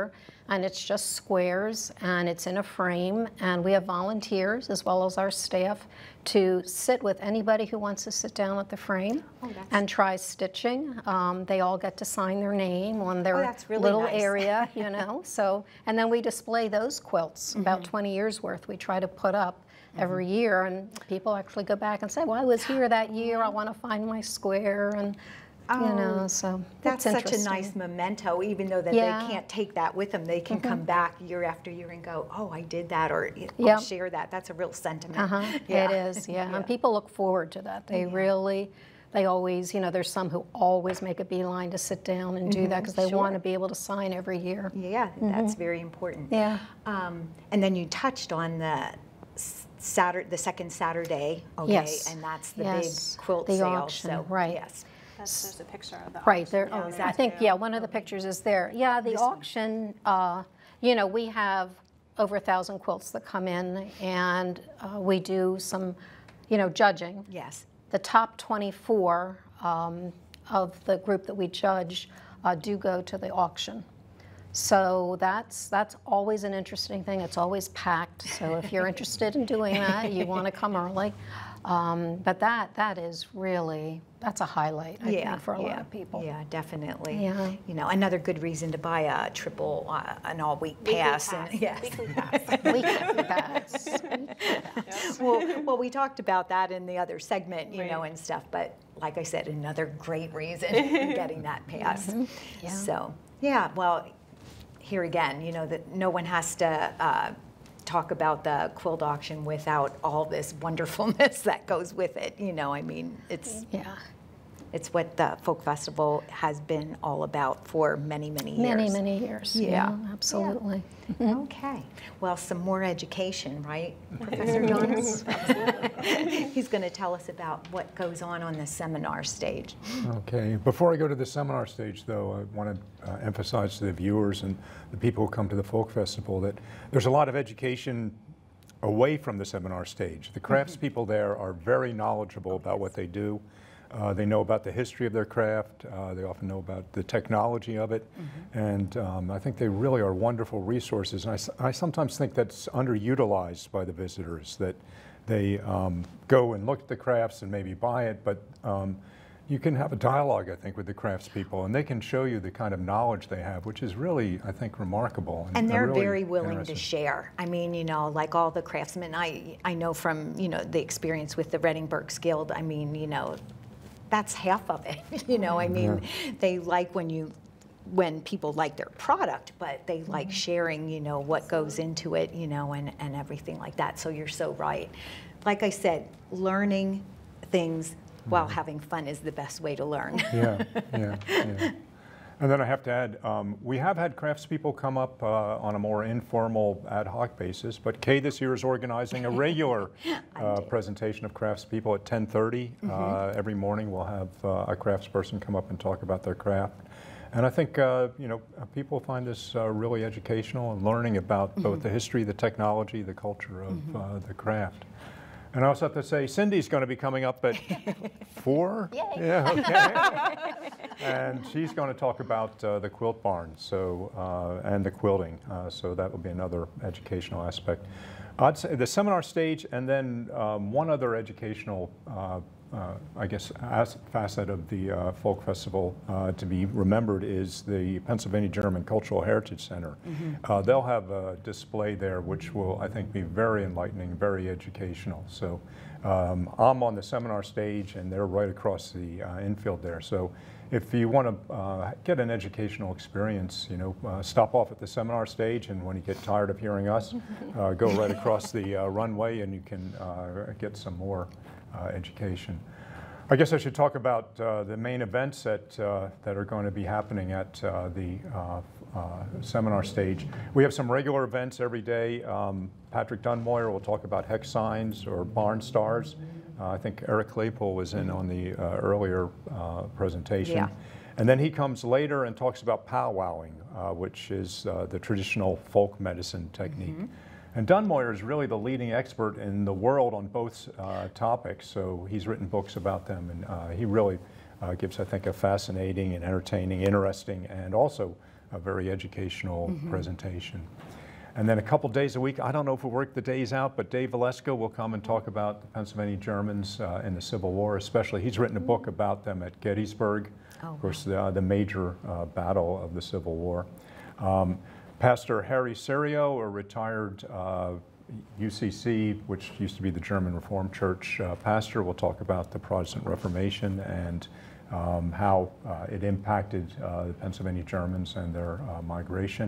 H: and it's just squares, and it's in a frame, and we have volunteers as well as our staff to sit with anybody who wants to sit down at the frame
B: Oh,
H: and try stitching. Um, they all get to sign their name on their
B: Oh, that's really
H: little
B: nice.
H: area, you know. So, and then we display those quilts, about twenty years worth. We try to put up every year, and people actually go back and say, well, I was here that year, I want to find my square, and you know, so
B: That's
H: it's
B: such a
H: interesting.
B: nice memento, even though that
H: Yeah.
B: they can't take that with them. They can come back year after year and go, oh, I did that, or you know,
H: Yep.
B: share that. That's a real sentiment.
H: Uh-huh.
B: Yeah.
H: It is, yeah. And people look forward to that. They really, they always, you know, there's some who always make a beeline to sit down and do that because they
B: sure.
H: want to be able to sign every year.
B: Yeah, that's very important.
H: Yeah.
B: Um, and then you touched on the Saturday, the second Saturday, okay,
H: Yes.
B: and that's the
H: Yes.
B: big quilt
H: The
B: sale.
H: auction,
B: so,
H: right.
B: Yes.
C: That's, there's a picture of the
H: Right,
C: auction.
H: there,
C: Yeah,
B: is
H: I
B: that
H: think, yeah, one of the pictures is there. Yeah, the auction, uh, you know, we have over a thousand quilts that come in, and uh, we do some, you know, judging.
B: Yes.
H: The top twenty-four um, of the group that we judge uh, do go to the auction. So that's that's always an interesting thing. It's always packed. So if you're interested in doing that, you want to come early. Um, but that that is really, that's a highlight, I
B: yeah,
H: think, for a
B: yeah,
H: lot of people.
B: Yeah, definitely.
H: Yeah.
B: You know, another good reason to buy a triple, uh, an all-week pass.
C: pass.
B: And, yes.
C: Weekly pass.
H: Weekly pass.
B: well, well, we talked about that in the other segment, you know,
C: Right.
B: and stuff. But like I said, another great reason for getting that pass.
H: Yeah.
B: So, yeah, well, here again, you know, that no one has to uh, talk about the quilt auction without all this wonderfulness that goes with it. You know, I mean, it's
H: Yeah.
B: it's what the Folk Festival has been all about for many, many years.
H: Many, many years.
B: Yeah.
H: Yeah, absolutely.
B: Okay. Well, some more education, right, Professor Donis? He's going to tell us about what goes on on the seminar stage.
I: Okay. Before I go to the seminar stage, though, I want to uh, emphasize to the viewers and the people who come to the Folk Festival that there's a lot of education away from the seminar stage. The craftspeople there are very knowledgeable about what they do. Uh, they know about the history of their craft. Uh, they often know about the technology of it. Mm-hmm. And um, I think they really are wonderful resources. And I, I sometimes think that's underutilized by the visitors, that they um, go and look at the crafts and maybe buy it, but um, you can have a dialogue, I think, with the craftspeople, and they can show you the kind of knowledge they have, which is really, I think, remarkable.
B: And they're
I: really
B: very willing to
I: interesting.
B: share. I mean, you know, like all the craftsmen, I, I know from, you know, the experience with the Reading Berks Guild, I mean, you know, that's half of it. You know, I mean, yeah. They like when you, when people like their product, but they like sharing, you know, what goes into it, you know, and, and everything like that. So you're so right. Like I said, learning things while having fun is the best way to learn.
I: Yeah, yeah, yeah. And then I have to add, um, we have had craftspeople come up uh, on a more informal ad hoc basis, but Kay this year is organizing a regular uh, presentation of craftspeople at ten thirty. Mm-hmm. uh, every morning we'll have uh, a craftsperson come up and talk about their craft. And I think, uh, you know, people find this uh, really educational and learning about mm-hmm. both the history, the technology, the culture of mm-hmm. uh, the craft. And I also have to say, Cindy's going to be coming up at four.
E: Yay.
I: Yeah, okay. And she's going to talk about uh, the quilt barn, so uh, and the quilting. Uh, so that will be another educational aspect. I'd say the seminar stage, and then um, one other educational, uh, uh, I guess, as facet of the uh, Folk Festival uh, to be remembered is the Pennsylvania German Cultural Heritage Center. Mm-hmm. uh, they'll have a display there which will, I think, be very enlightening, very educational. So um, I'm on the seminar stage and they're right across the uh, infield there. So if you want to uh, get an educational experience, you know, uh, stop off at the seminar stage, and when you get tired of hearing us, uh, go right across the uh, runway and you can uh, get some more uh, education. I guess I should talk about uh, the main events that, uh, that are going to be happening at uh, the uh, uh, seminar stage. We have some regular events every day. Um, Patrick Dunmoyer will talk about hex signs or barn stars. Uh, I think Eric Claypool was in on the uh, earlier uh, presentation.
B: Yeah.
I: And then he comes later and talks about powwowing, uh, which is uh, the traditional folk medicine technique. Mm-hmm. And Dunmoyer is really the leading expert in the world on both uh, topics, so he's written books about them, and uh, he really uh, gives, I think, a fascinating and entertaining, interesting, and also a very educational
B: Mm-hmm.
I: presentation. And then a couple days a week, I don't know if we'll work the days out, but Dave Valesko will come and talk about the Pennsylvania Germans uh, in the Civil War, especially. He's written a book about them at Gettysburg,
B: Oh,
I: of course, the, uh, the major uh, battle of the Civil War. Um, Pastor Harry Serio, a retired uh, U C C, which used to be the German Reformed Church uh, pastor, will talk about the Protestant Reformation and um, how uh, it impacted uh, the Pennsylvania Germans and their uh, migration.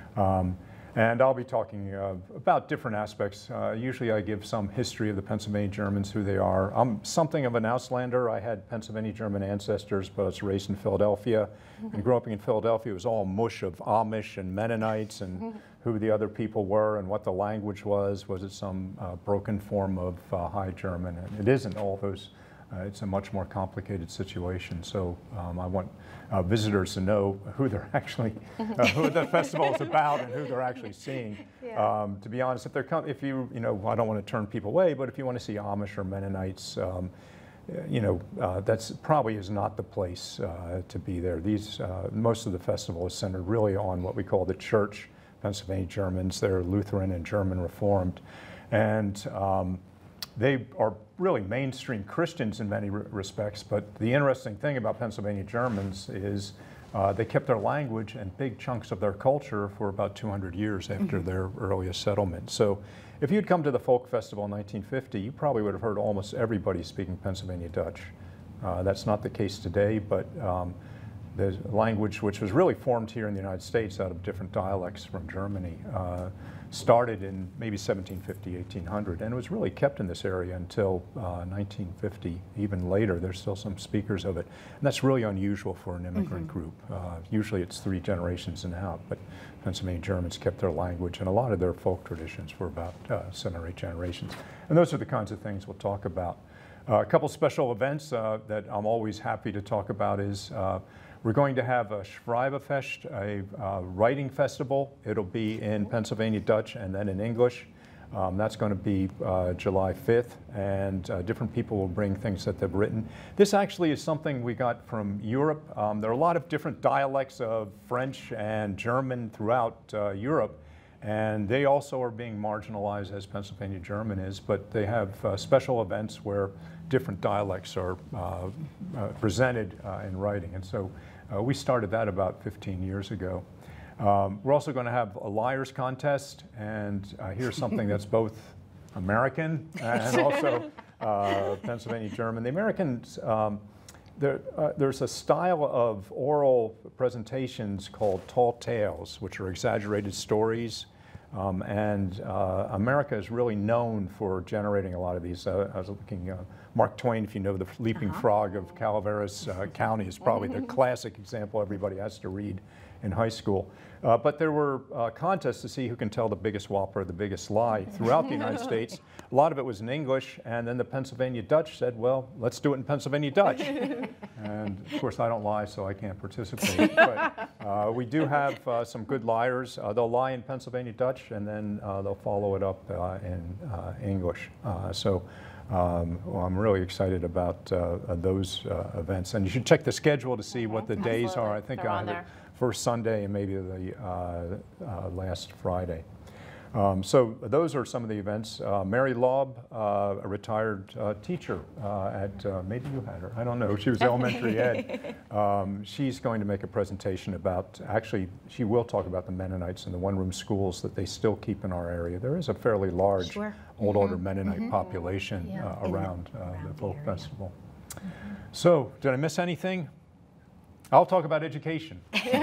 I: Um, And I'll be talking uh, about different aspects. Uh, usually I give some history of the Pennsylvania Germans, who they are. I'm something of an Auslander. I had Pennsylvania German ancestors, but I was raised in Philadelphia. And growing up in Philadelphia, it was all mush of Amish and Mennonites and who the other people were and what the language was. Was it some uh, broken form of uh, High German? And it isn't all those. Uh, it's a much more complicated situation. So um, I want uh, visitors to know who they're actually, uh, who the festival is about and who they're actually seeing.
B: Yeah.
I: Um, to be honest, if they're com if you, you know, I don't want to turn people away, but if you want to see Amish or Mennonites, um, you know, uh, that's probably is not the place uh, to be there. These, uh, most of the festival is centered really on what we call the church, Pennsylvania Germans. They're Lutheran and German Reformed. And um, they are really mainstream Christians in many respects, but the interesting thing about Pennsylvania Germans is uh, they kept their language and big chunks of their culture for about two hundred years after mm-hmm. their earliest settlement. So if you'd come to the Folk Festival in nineteen fifty, you probably would have heard almost everybody speaking Pennsylvania Dutch. Uh, that's not the case today, but um, the language, which was really formed here in the United States out of different dialects from Germany, uh, started in maybe seventeen fifty, eighteen hundred, and it was really kept in this area until uh, nineteen fifty. Even later, there's still some speakers of it. And that's really unusual for an immigrant mm-hmm. group. Uh, usually it's three generations and out, but Pennsylvania Germans kept their language and a lot of their folk traditions for about uh, seven or eight generations. And those are the kinds of things we'll talk about. Uh, a couple special events uh, that I'm always happy to talk about is uh, we're going to have a Schrijvenfest, a uh, writing festival. It'll be in Pennsylvania Dutch and then in English. Um, that's going to be uh, July fifth, and uh, different people will bring things that they've written. This actually is something we got from Europe. Um, there are a lot of different dialects of French and German throughout uh, Europe, and they also are being marginalized as Pennsylvania German is, but they have uh, special events where different dialects are uh, uh, presented uh, in writing. And so uh, we started that about fifteen years ago. Um, we're also going to have a liars contest, and uh, here's something that's both American and also uh, Pennsylvania German. The Americans, um, there, uh, there's a style of oral presentations called tall tales, which are exaggerated stories. Um, and uh, America is really known for generating a lot of these. Uh, I was looking, uh, Mark Twain, if you know the Leaping uh-huh. Frog of Calaveras uh, County, is probably the classic example everybody has to read in high school. Uh, but there were uh, contests to see who can tell the biggest whopper, the biggest lie throughout the United States. A lot of it was in English, and then the Pennsylvania Dutch said, well, let's do it in Pennsylvania Dutch. And of course, I don't lie, so I can't participate. But uh, we do have uh, some good liars. Uh, they'll lie in Pennsylvania Dutch, and then uh, they'll follow it up uh, in uh, English. Uh, so um, well, I'm really excited about uh, those uh, events. And you should check the schedule to see mm-hmm. what the
C: Absolutely.
I: days are. I think
C: They're
I: I
C: on
I: have
C: there.
I: it first Sunday and maybe the uh, uh, last Friday. Um, so those are some of the events. Uh, Mary Laub, uh, a retired uh, teacher uh, at, uh, maybe you had her, I don't know, she was elementary ed. Um, she's going to make a presentation about, actually, she will talk about the Mennonites and the one-room schools that they still keep in our area. There is a fairly large
B: Sure.
I: old
B: Mm-hmm.
I: order Mennonite
B: Mm-hmm.
I: population
B: Yeah.
I: uh,
B: In-
I: around, uh,
B: around
I: the
B: the
I: Folk
B: area.
I: Festival. Mm-hmm. So, did I miss anything? I'll talk about education.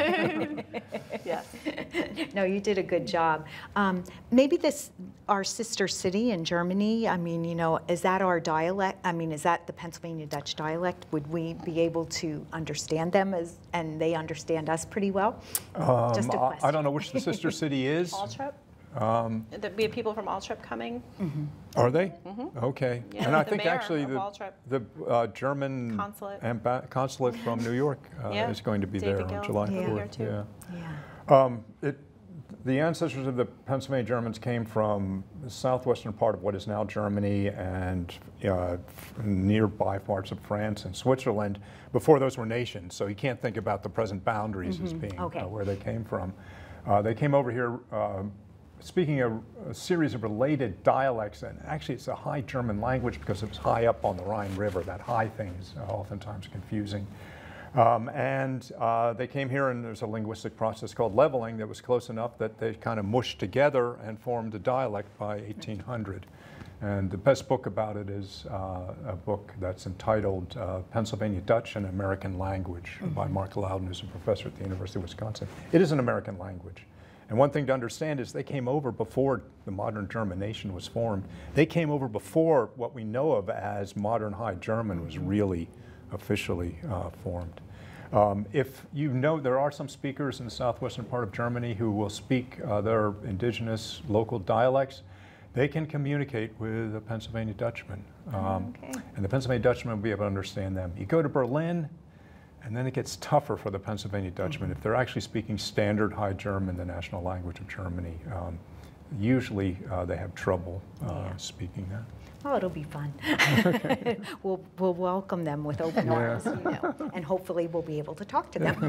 C: Yes.
B: No, you did a good job. Um, maybe this, our sister city in Germany, I mean, you know, is that our dialect? I mean, is that the Pennsylvania Dutch dialect? Would we be able to understand them as, and they understand us pretty well?
I: Um,
B: Just a
I: I-
B: question.
I: I don't know which the sister city is.
C: Altrip?
I: Um,
C: The- We have people from Altrip coming.
B: Mm-hmm.
I: Are they? Okay.
C: Yeah,
I: And I
C: the
I: think
C: mayor
I: actually
C: of
I: the,
C: Altrip.
I: the uh, German
C: Consulate.
I: amba- consulate from New York uh,
C: Yeah.
I: is going to be
C: David
I: there on
C: Gill's
I: July
C: gonna be
I: fourth.
C: here, too.
I: Yeah.
B: Yeah.
I: Um, it, the ancestors of the Pennsylvania Germans came from the southwestern part of what is now Germany and uh, nearby parts of France and Switzerland before those were nations. So you can't think about the present boundaries mm-hmm. as being
B: okay.
I: uh, where they came from. Uh, they came over here uh, speaking a, a series of related dialects, and actually it's a High German language because it was high up on the Rhine River. That high thing is uh, oftentimes confusing. Um, and uh, they came here, and there's a linguistic process called leveling that was close enough that they kind of mushed together and formed a dialect by eighteen hundred. And the best book about it is uh, a book that's entitled uh, Pennsylvania Dutch, an American Language mm-hmm. by Mark Loudon, who's a professor at the University of Wisconsin. It is an American language. And one thing to understand is they came over before the modern German nation was formed. They came over before what we know of as modern High German was really officially uh, formed. Um, if you know, there are some speakers in the southwestern part of Germany who will speak uh, their indigenous local dialects. They can communicate with a Pennsylvania Dutchman. Um, okay. And the Pennsylvania Dutchman will be able to understand them. You go to Berlin, and then it gets tougher for the Pennsylvania Dutchman. Mm-hmm. If they're actually speaking standard High German, the national language of Germany, um, usually uh, they have trouble uh, yeah. speaking that.
B: Oh, it'll be fun. we'll, we'll welcome them with open arms, you know, and hopefully we'll be able to talk to them.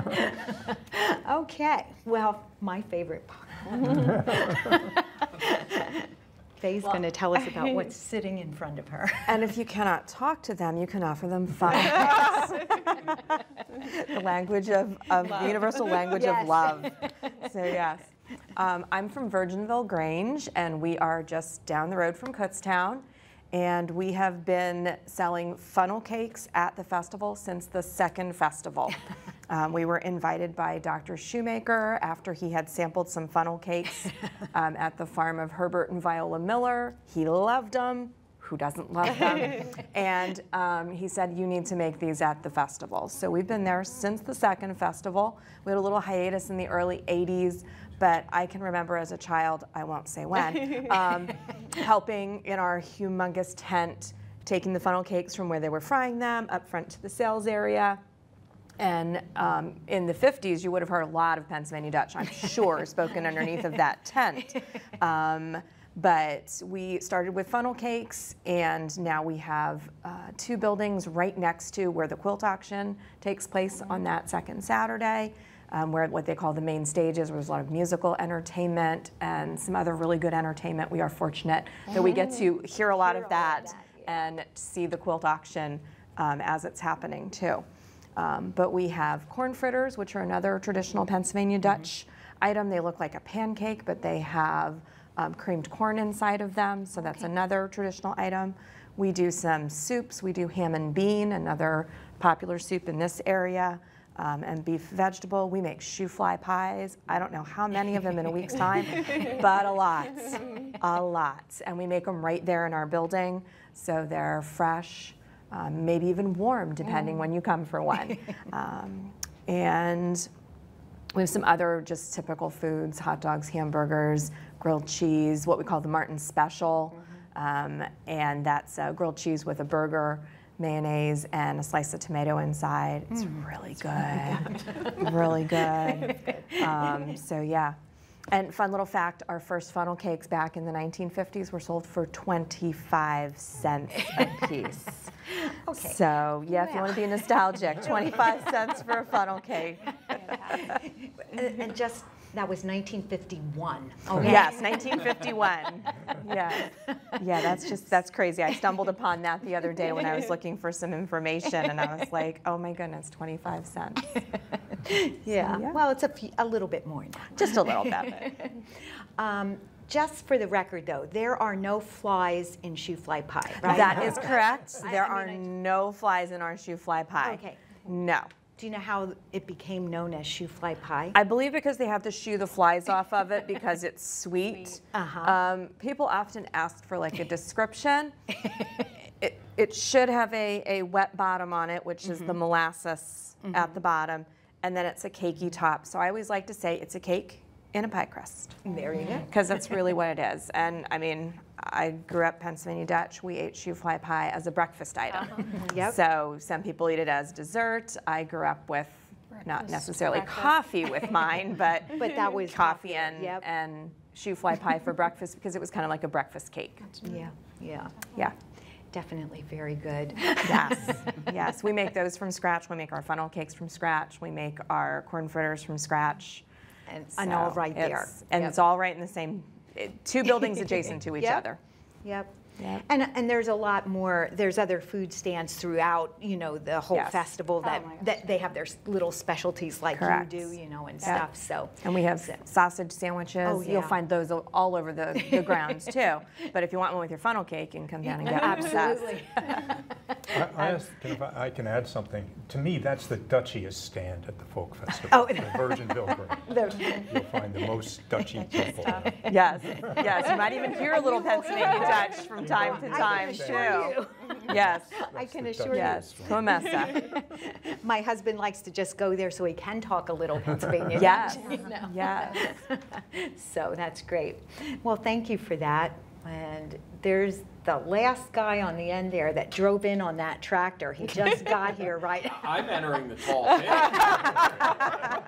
B: Okay, well, my favorite part. Faye's well, going to tell us about what's sitting in front of her.
J: And if you cannot talk to them, you can offer them fun. The language of, of the universal language yes. of love. So yes. Um, I'm from Virginville Grange, and we are just down the road from Kutztown. And we have been selling funnel cakes at the festival since the second festival. Um, we were invited by Doctor Shoemaker after he had sampled some funnel cakes um, at the farm of Herbert and Viola Miller. He loved them. Who doesn't love them? And um, he said, you need to make these at the festival. So we've been there since the second festival. We had a little hiatus in the early eighties, but I can remember as a child, I won't say when, um, helping in our humongous tent, taking the funnel cakes from where they were frying them up front to the sales area. And um, in the fifties, you would have heard a lot of Pennsylvania Dutch, I'm sure, spoken underneath of that tent. Um, but we started with funnel cakes, and now we have uh, two buildings right next to where the quilt auction takes place on that second Saturday, um, where what they call the main stages, where there's a lot of musical entertainment and some other really good entertainment. We are fortunate that we get to hear a lot hear of that, that yeah. and see the quilt auction um, as it's happening too. Um, but we have corn fritters, which are another traditional Pennsylvania Dutch mm-hmm. item. They look like a pancake, but they have um, creamed corn inside of them, so that's okay. another traditional item. We do some soups. We do ham and bean, another popular soup in this area, um, and beef vegetable. We make shoe fly pies. I don't know how many of them in a week's time, but a lot, a lot. And we make them right there in our building, so they're fresh. Um, maybe even warm, depending mm. when you come for one. Um, and we have some other just typical foods, hot dogs, hamburgers, grilled cheese, what we call the Martin Special. Mm-hmm. um, and that's uh, grilled cheese with a burger, mayonnaise, and a slice of tomato inside. It's mm. really good, really good. Um, so yeah. And fun little fact, our first funnel cakes back in the nineteen fifties were sold for twenty-five cents a piece. Okay. So yeah, wow. if you want to be nostalgic, twenty-five cents for a funnel cake.
B: and, and just, that was nineteen fifty-one. Okay.
J: Yes, nineteen fifty-one. Yes. Yeah, that's just, that's crazy. I stumbled upon that the other day when I was looking for some information, and I was like, oh my goodness, twenty-five cents.
B: Yeah. So, yeah. Well, it's a, few, a little bit more now.
J: Just a little bit.
B: um, just for the record, though, there are no flies in shoe fly pie, right?
J: That is correct.
B: I,
J: there
B: I
J: are
B: mean,
J: no flies in our shoe fly pie.
B: Okay.
J: No.
B: Do you know how it became known as shoe fly pie?
J: I believe because they have to shoo the flies off of it because it's sweet. sweet. Uh-huh. um, people often ask for like a description. it, it should have a, a wet bottom on it, which mm-hmm. is the molasses mm-hmm. at the bottom, and then it's a cakey top. So I always like to say it's a cake in a pie crust.
B: There you go.
J: Because that's really what it is. And I mean, I grew up Pennsylvania Dutch. We ate shoe fly pie as a breakfast item. Uh-huh. Yep. So some people eat it as dessert. I grew up with not necessarily
C: breakfast.
J: coffee with mine, but,
B: But that was
J: coffee and,
B: Yep.
J: and shoe fly pie for breakfast because it was kind of like a breakfast cake.
B: Yeah, yeah,
J: Yeah.
B: definitely very good.
J: Yes, yes. We make those from scratch. We make our funnel cakes from scratch. We make our corn fritters from scratch.
B: And, and all
J: So
B: right there.
J: it's- And
B: Yep.
J: it's all right in the same, it- two buildings adjacent to each
B: Yep.
J: other.
B: Yep.
J: Yep.
B: And, and there's a lot more, there's other food stands throughout, you know, the whole
J: Yes.
B: festival that,
D: my gosh.
B: that they have their s- little specialties like
J: Correct.
B: you do, you know, and
J: Yep.
B: stuff, so.
J: And we have
B: so-
J: sausage sandwiches.
B: Oh,
J: You'll
B: yeah.
J: find those all all over the, the grounds too. But if you want one with your funnel cake, you can come down and get one.
B: Absolutely.
I: I, I, asked, can if I, I can add something. To me, that's the Dutchiest stand at the folk festival.
B: Oh.
I: in Virginville Grange. You'll find the most Dutchy people there.
J: Yes, yes. You might even hear a little Pennsylvania Dutch from time to time
B: assure
J: too. Yes,
B: I can
I: the
B: assure you.
J: yes. Promessa.
B: My husband likes to just go there so he can talk a little Pennsylvania.
J: Yes,
B: Dutch, you know.
J: yes.
B: So that's great. Well, thank you for that. And there's the last guy on the end there that drove in on that tractor. He just got here, right?
K: I'm entering the tall tale.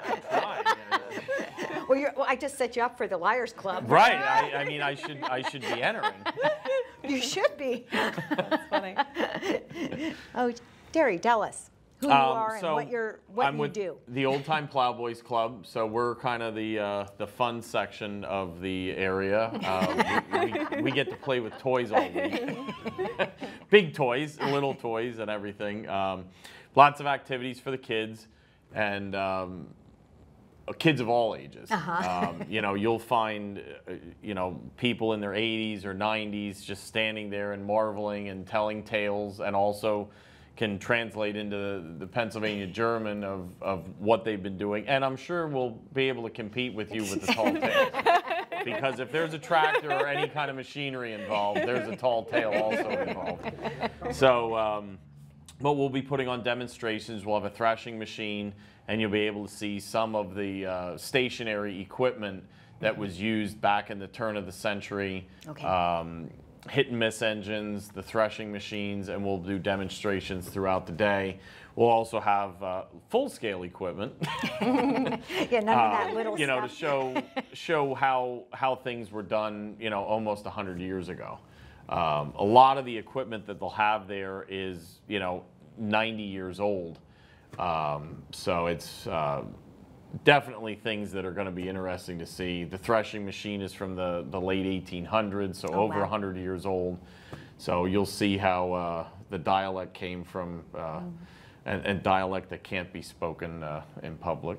B: Well, you're, well, I just set you up for the Liars Club.
K: Right. I, I mean, I should I should be entering.
B: You should be.
J: That's funny.
B: Oh, Derry, tell us who you
K: Um,
B: are and
K: so
B: what you're what
K: I'm
B: you
K: with
B: do.
K: the Old Time Plowboys Club. So we're kind of the uh, the fun section of the area. Uh, we, we, we get to play with toys all week. Big toys, little toys, and everything. Um, lots of activities for the kids, and um, kids of all ages.
B: Uh-huh.
K: Um, you know, you'll find, uh, you know, people in their eighties or nineties just standing there and marveling and telling tales, and also can translate into the, the Pennsylvania German of, of what they've been doing. And I'm sure we'll be able to compete with you with the tall tale. Because if there's a tractor or any kind of machinery involved, there's a tall tale also involved. So, um, but we'll be putting on demonstrations. We'll have a threshing machine, and you'll be able to see some of the uh, stationary equipment that was used back in the turn of the century.
B: Okay.
K: Um, hit and miss engines, the threshing machines, and we'll do demonstrations throughout the day. We'll also have uh, full-scale equipment.
B: Yeah, none of that
K: uh,
B: little
K: you know,
B: stuff.
K: to show show how how things were done, you know, almost a hundred years ago. Um, a lot of the equipment that they'll have there is, you know, ninety years old. Um, so it's uh, definitely things that are going to be interesting to see. The threshing machine is from the, the late eighteen hundreds, so
B: Oh,
K: over
B: wow.
K: one hundred years old. So you'll see how uh, the dialect came from, uh,
B: Mm.
K: and, and dialect that can't be spoken uh, in public.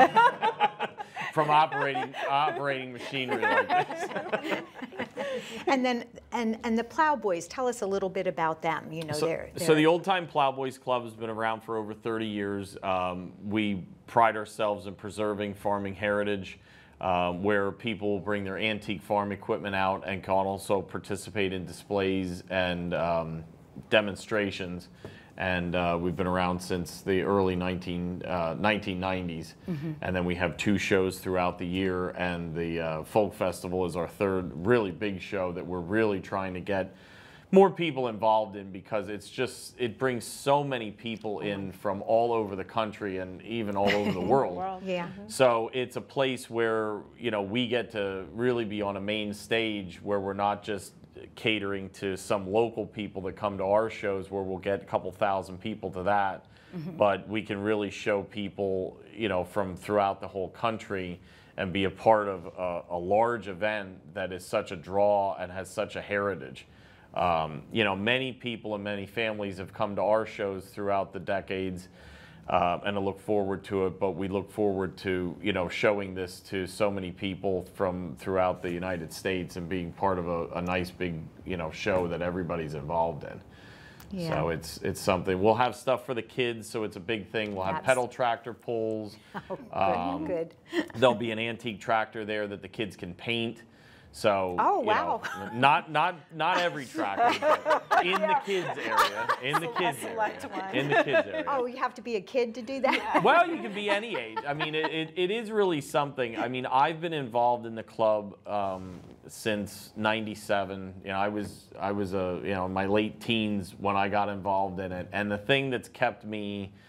K: From operating operating machinery like this.
B: And then, and and the Plowboys, tell us a little bit about them. You know,
K: So,
B: they're,
K: so
B: they're
K: the Old Time Plowboys Club has been around for over thirty years. Um, we pride ourselves in preserving farming heritage, um, where people bring their antique farm equipment out and can also participate in displays and um, demonstrations. And uh, we've been around since the early nineteen, uh, nineteen nineties.
B: Mm-hmm.
K: And then we have two shows throughout the year, and the uh, Folk Festival is our third really big show that we're really trying to get more people involved in, because it's just, it brings so many people in from all over the country and even all over the world.
B: yeah.
K: So it's a place where, you know, we get to really be on a main stage where we're not just catering to some local people that come to our shows, where we'll get a couple thousand people to that. Mm-hmm. But we can really show people, you know, from throughout the whole country and be a part of a, a large event that is such a draw and has such a heritage. Um, you know, many people and many families have come to our shows throughout the decades, uh, and I look forward to it, but we look forward to, you know, showing this to so many people from throughout the United States and being part of a, a nice big, you know, show that everybody's involved in.
B: Yeah.
K: So it's it's something. We'll have stuff for the kids, so it's a big thing. We'll have
B: That's-
K: pedal tractor pulls.
B: Oh, good,
K: Um,
B: good.
K: There'll be an antique tractor there that the kids can paint. So,
B: Oh,
K: you
B: wow.
K: know, not not not every tractor, but in the kids area, in the kids area, in the kids area.
B: Oh, you have to be a kid to do that?
K: Well, you can be any age. I mean, it, it, it is really something. I mean, I've been involved in the club um, since ninety-seven. You know, I was I was a you know in my late teens when I got involved in it, and the thing that's kept me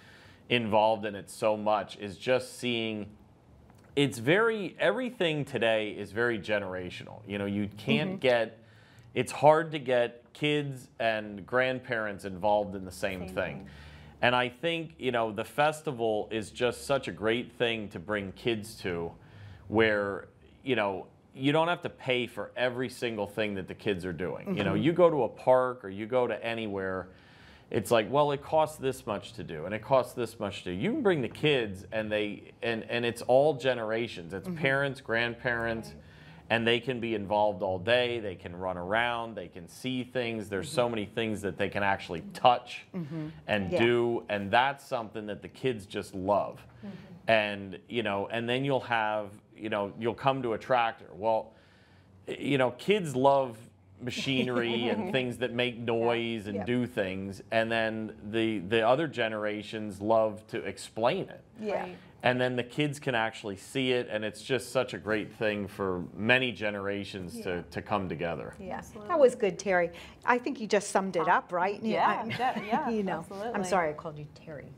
K: involved in it so much is just seeing, it's very, everything today is very generational. You know, you can't mm-hmm. get, it's hard to get kids and grandparents involved in the same, same thing. thing. And I think, you know, the festival is just such a great thing to bring kids to, where, you know, you don't have to pay for every single thing that the kids are doing. Mm-hmm. You know, you go to a park or you go to anywhere, it's like, well, it costs this much to do and it costs this much to do. You can bring the kids and they, and, and it's all generations. It's mm-hmm. parents, grandparents, right. and they can be involved all day. They can run around, they can see things. There's mm-hmm. so many things that they can actually touch mm-hmm. and yeah. do. And that's something that the kids just love. Mm-hmm. And, you know, and then you'll have, you know, you'll come to a tractor. Well, you know, kids love machinery and things that make noise yeah. and yep. do things. And then the, the other generations love to explain it.
B: Yeah. Right.
K: And then the kids can actually see it, and it's just such a great thing for many generations yeah. to, to come togetger.
B: Yeah, absolutely. That was good, Terry. I think you just summed it up, right?
C: Yeah,
B: you know,
C: yeah, yeah,
B: you know.
C: Absolutely.
B: I'm sorry I called you Terry.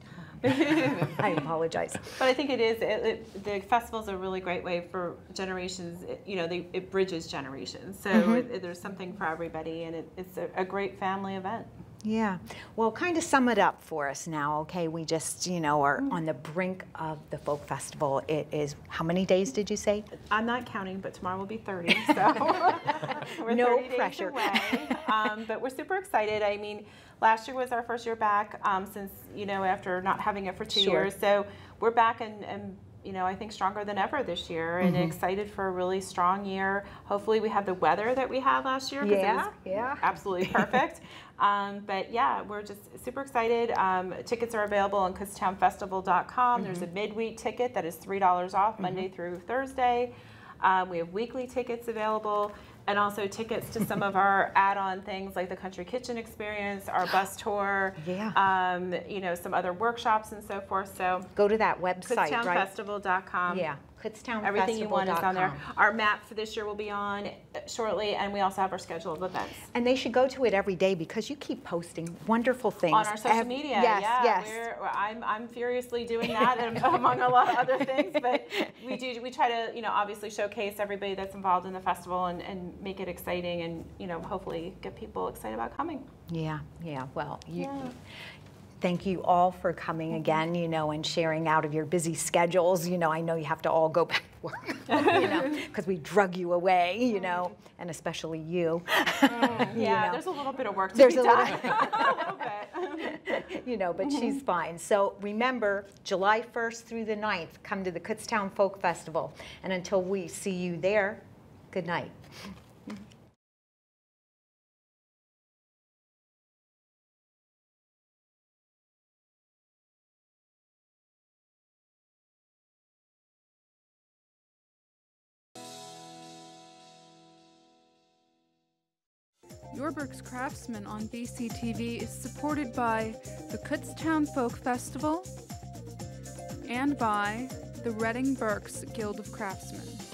B: I apologize.
C: But I think it is, it, it, the festival is a really great way for generations, it, you know, they, it bridges generations. So mm-hmm. it, it, there's something for everybody, and it, it's a, a great family event.
B: Yeah. Well, kind of sum it up for us now, okay? We just, you know, are on the brink of the folk festival. It is, how many days did you say?
C: I'm not counting, but tomorrow will be thirty, so we're
B: no
C: thirty
B: pressure.
C: days away. Um, but we're super excited. I mean, last year was our first year back um, since, you know, after not having it for two
B: sure.
C: years. So we're back and, and you know, I think stronger than ever this year, and mm-hmm. excited for a really strong year. Hopefully we have the weather that we had last year, because
B: yeah,
C: it was
B: yeah.
C: absolutely perfect. um, but yeah, we're just super excited. Um, tickets are available on kutztown festival dot com. Mm-hmm. There's a midweek ticket that is three dollars off mm-hmm. Monday through Thursday. Um, we have weekly tickets available, and also tickets to some of our add-on things like the Country Kitchen Experience, our bus tour,
B: yeah.
C: um, you know, some other workshops and so forth. So
B: go to that website, right?
C: kutztown festival dot com.
B: Yeah, kutztown festival dot com.
C: Everything you want is on there. Our map for this year will be on shortly, and we also have our schedule of events.
B: And they should go to it every day, because you keep posting wonderful things.
C: On our social
B: every,
C: media,
B: yes,
C: yeah.
B: Yes.
C: We're, I'm, I'm furiously doing that, and among a lot of other things, but we do, we try to, you know, obviously showcase everybody that's involved in the festival and, and make it exciting, and, you know, hopefully get people excited about coming.
B: Yeah, yeah, well, you,
C: yeah.
B: thank you all for coming again, you know, and sharing out of your busy schedules. You know, I know you have to all go back to work, you know, because we drug you away, you know, and especially you.
C: Mm,
B: you
C: yeah,
B: know.
C: There's a little bit of work to
B: there's
C: be
B: a
C: done.
B: Little,
C: a little bit.
B: You know, but she's fine. So remember, July first through the ninth, come to the Kutztown Folk Festival. And until we see you there, good night.
A: Your Berks Craftsmen on B C T V is supported by the Kutztown Folk Festival and by the Reading Berks Guild of Craftsmen.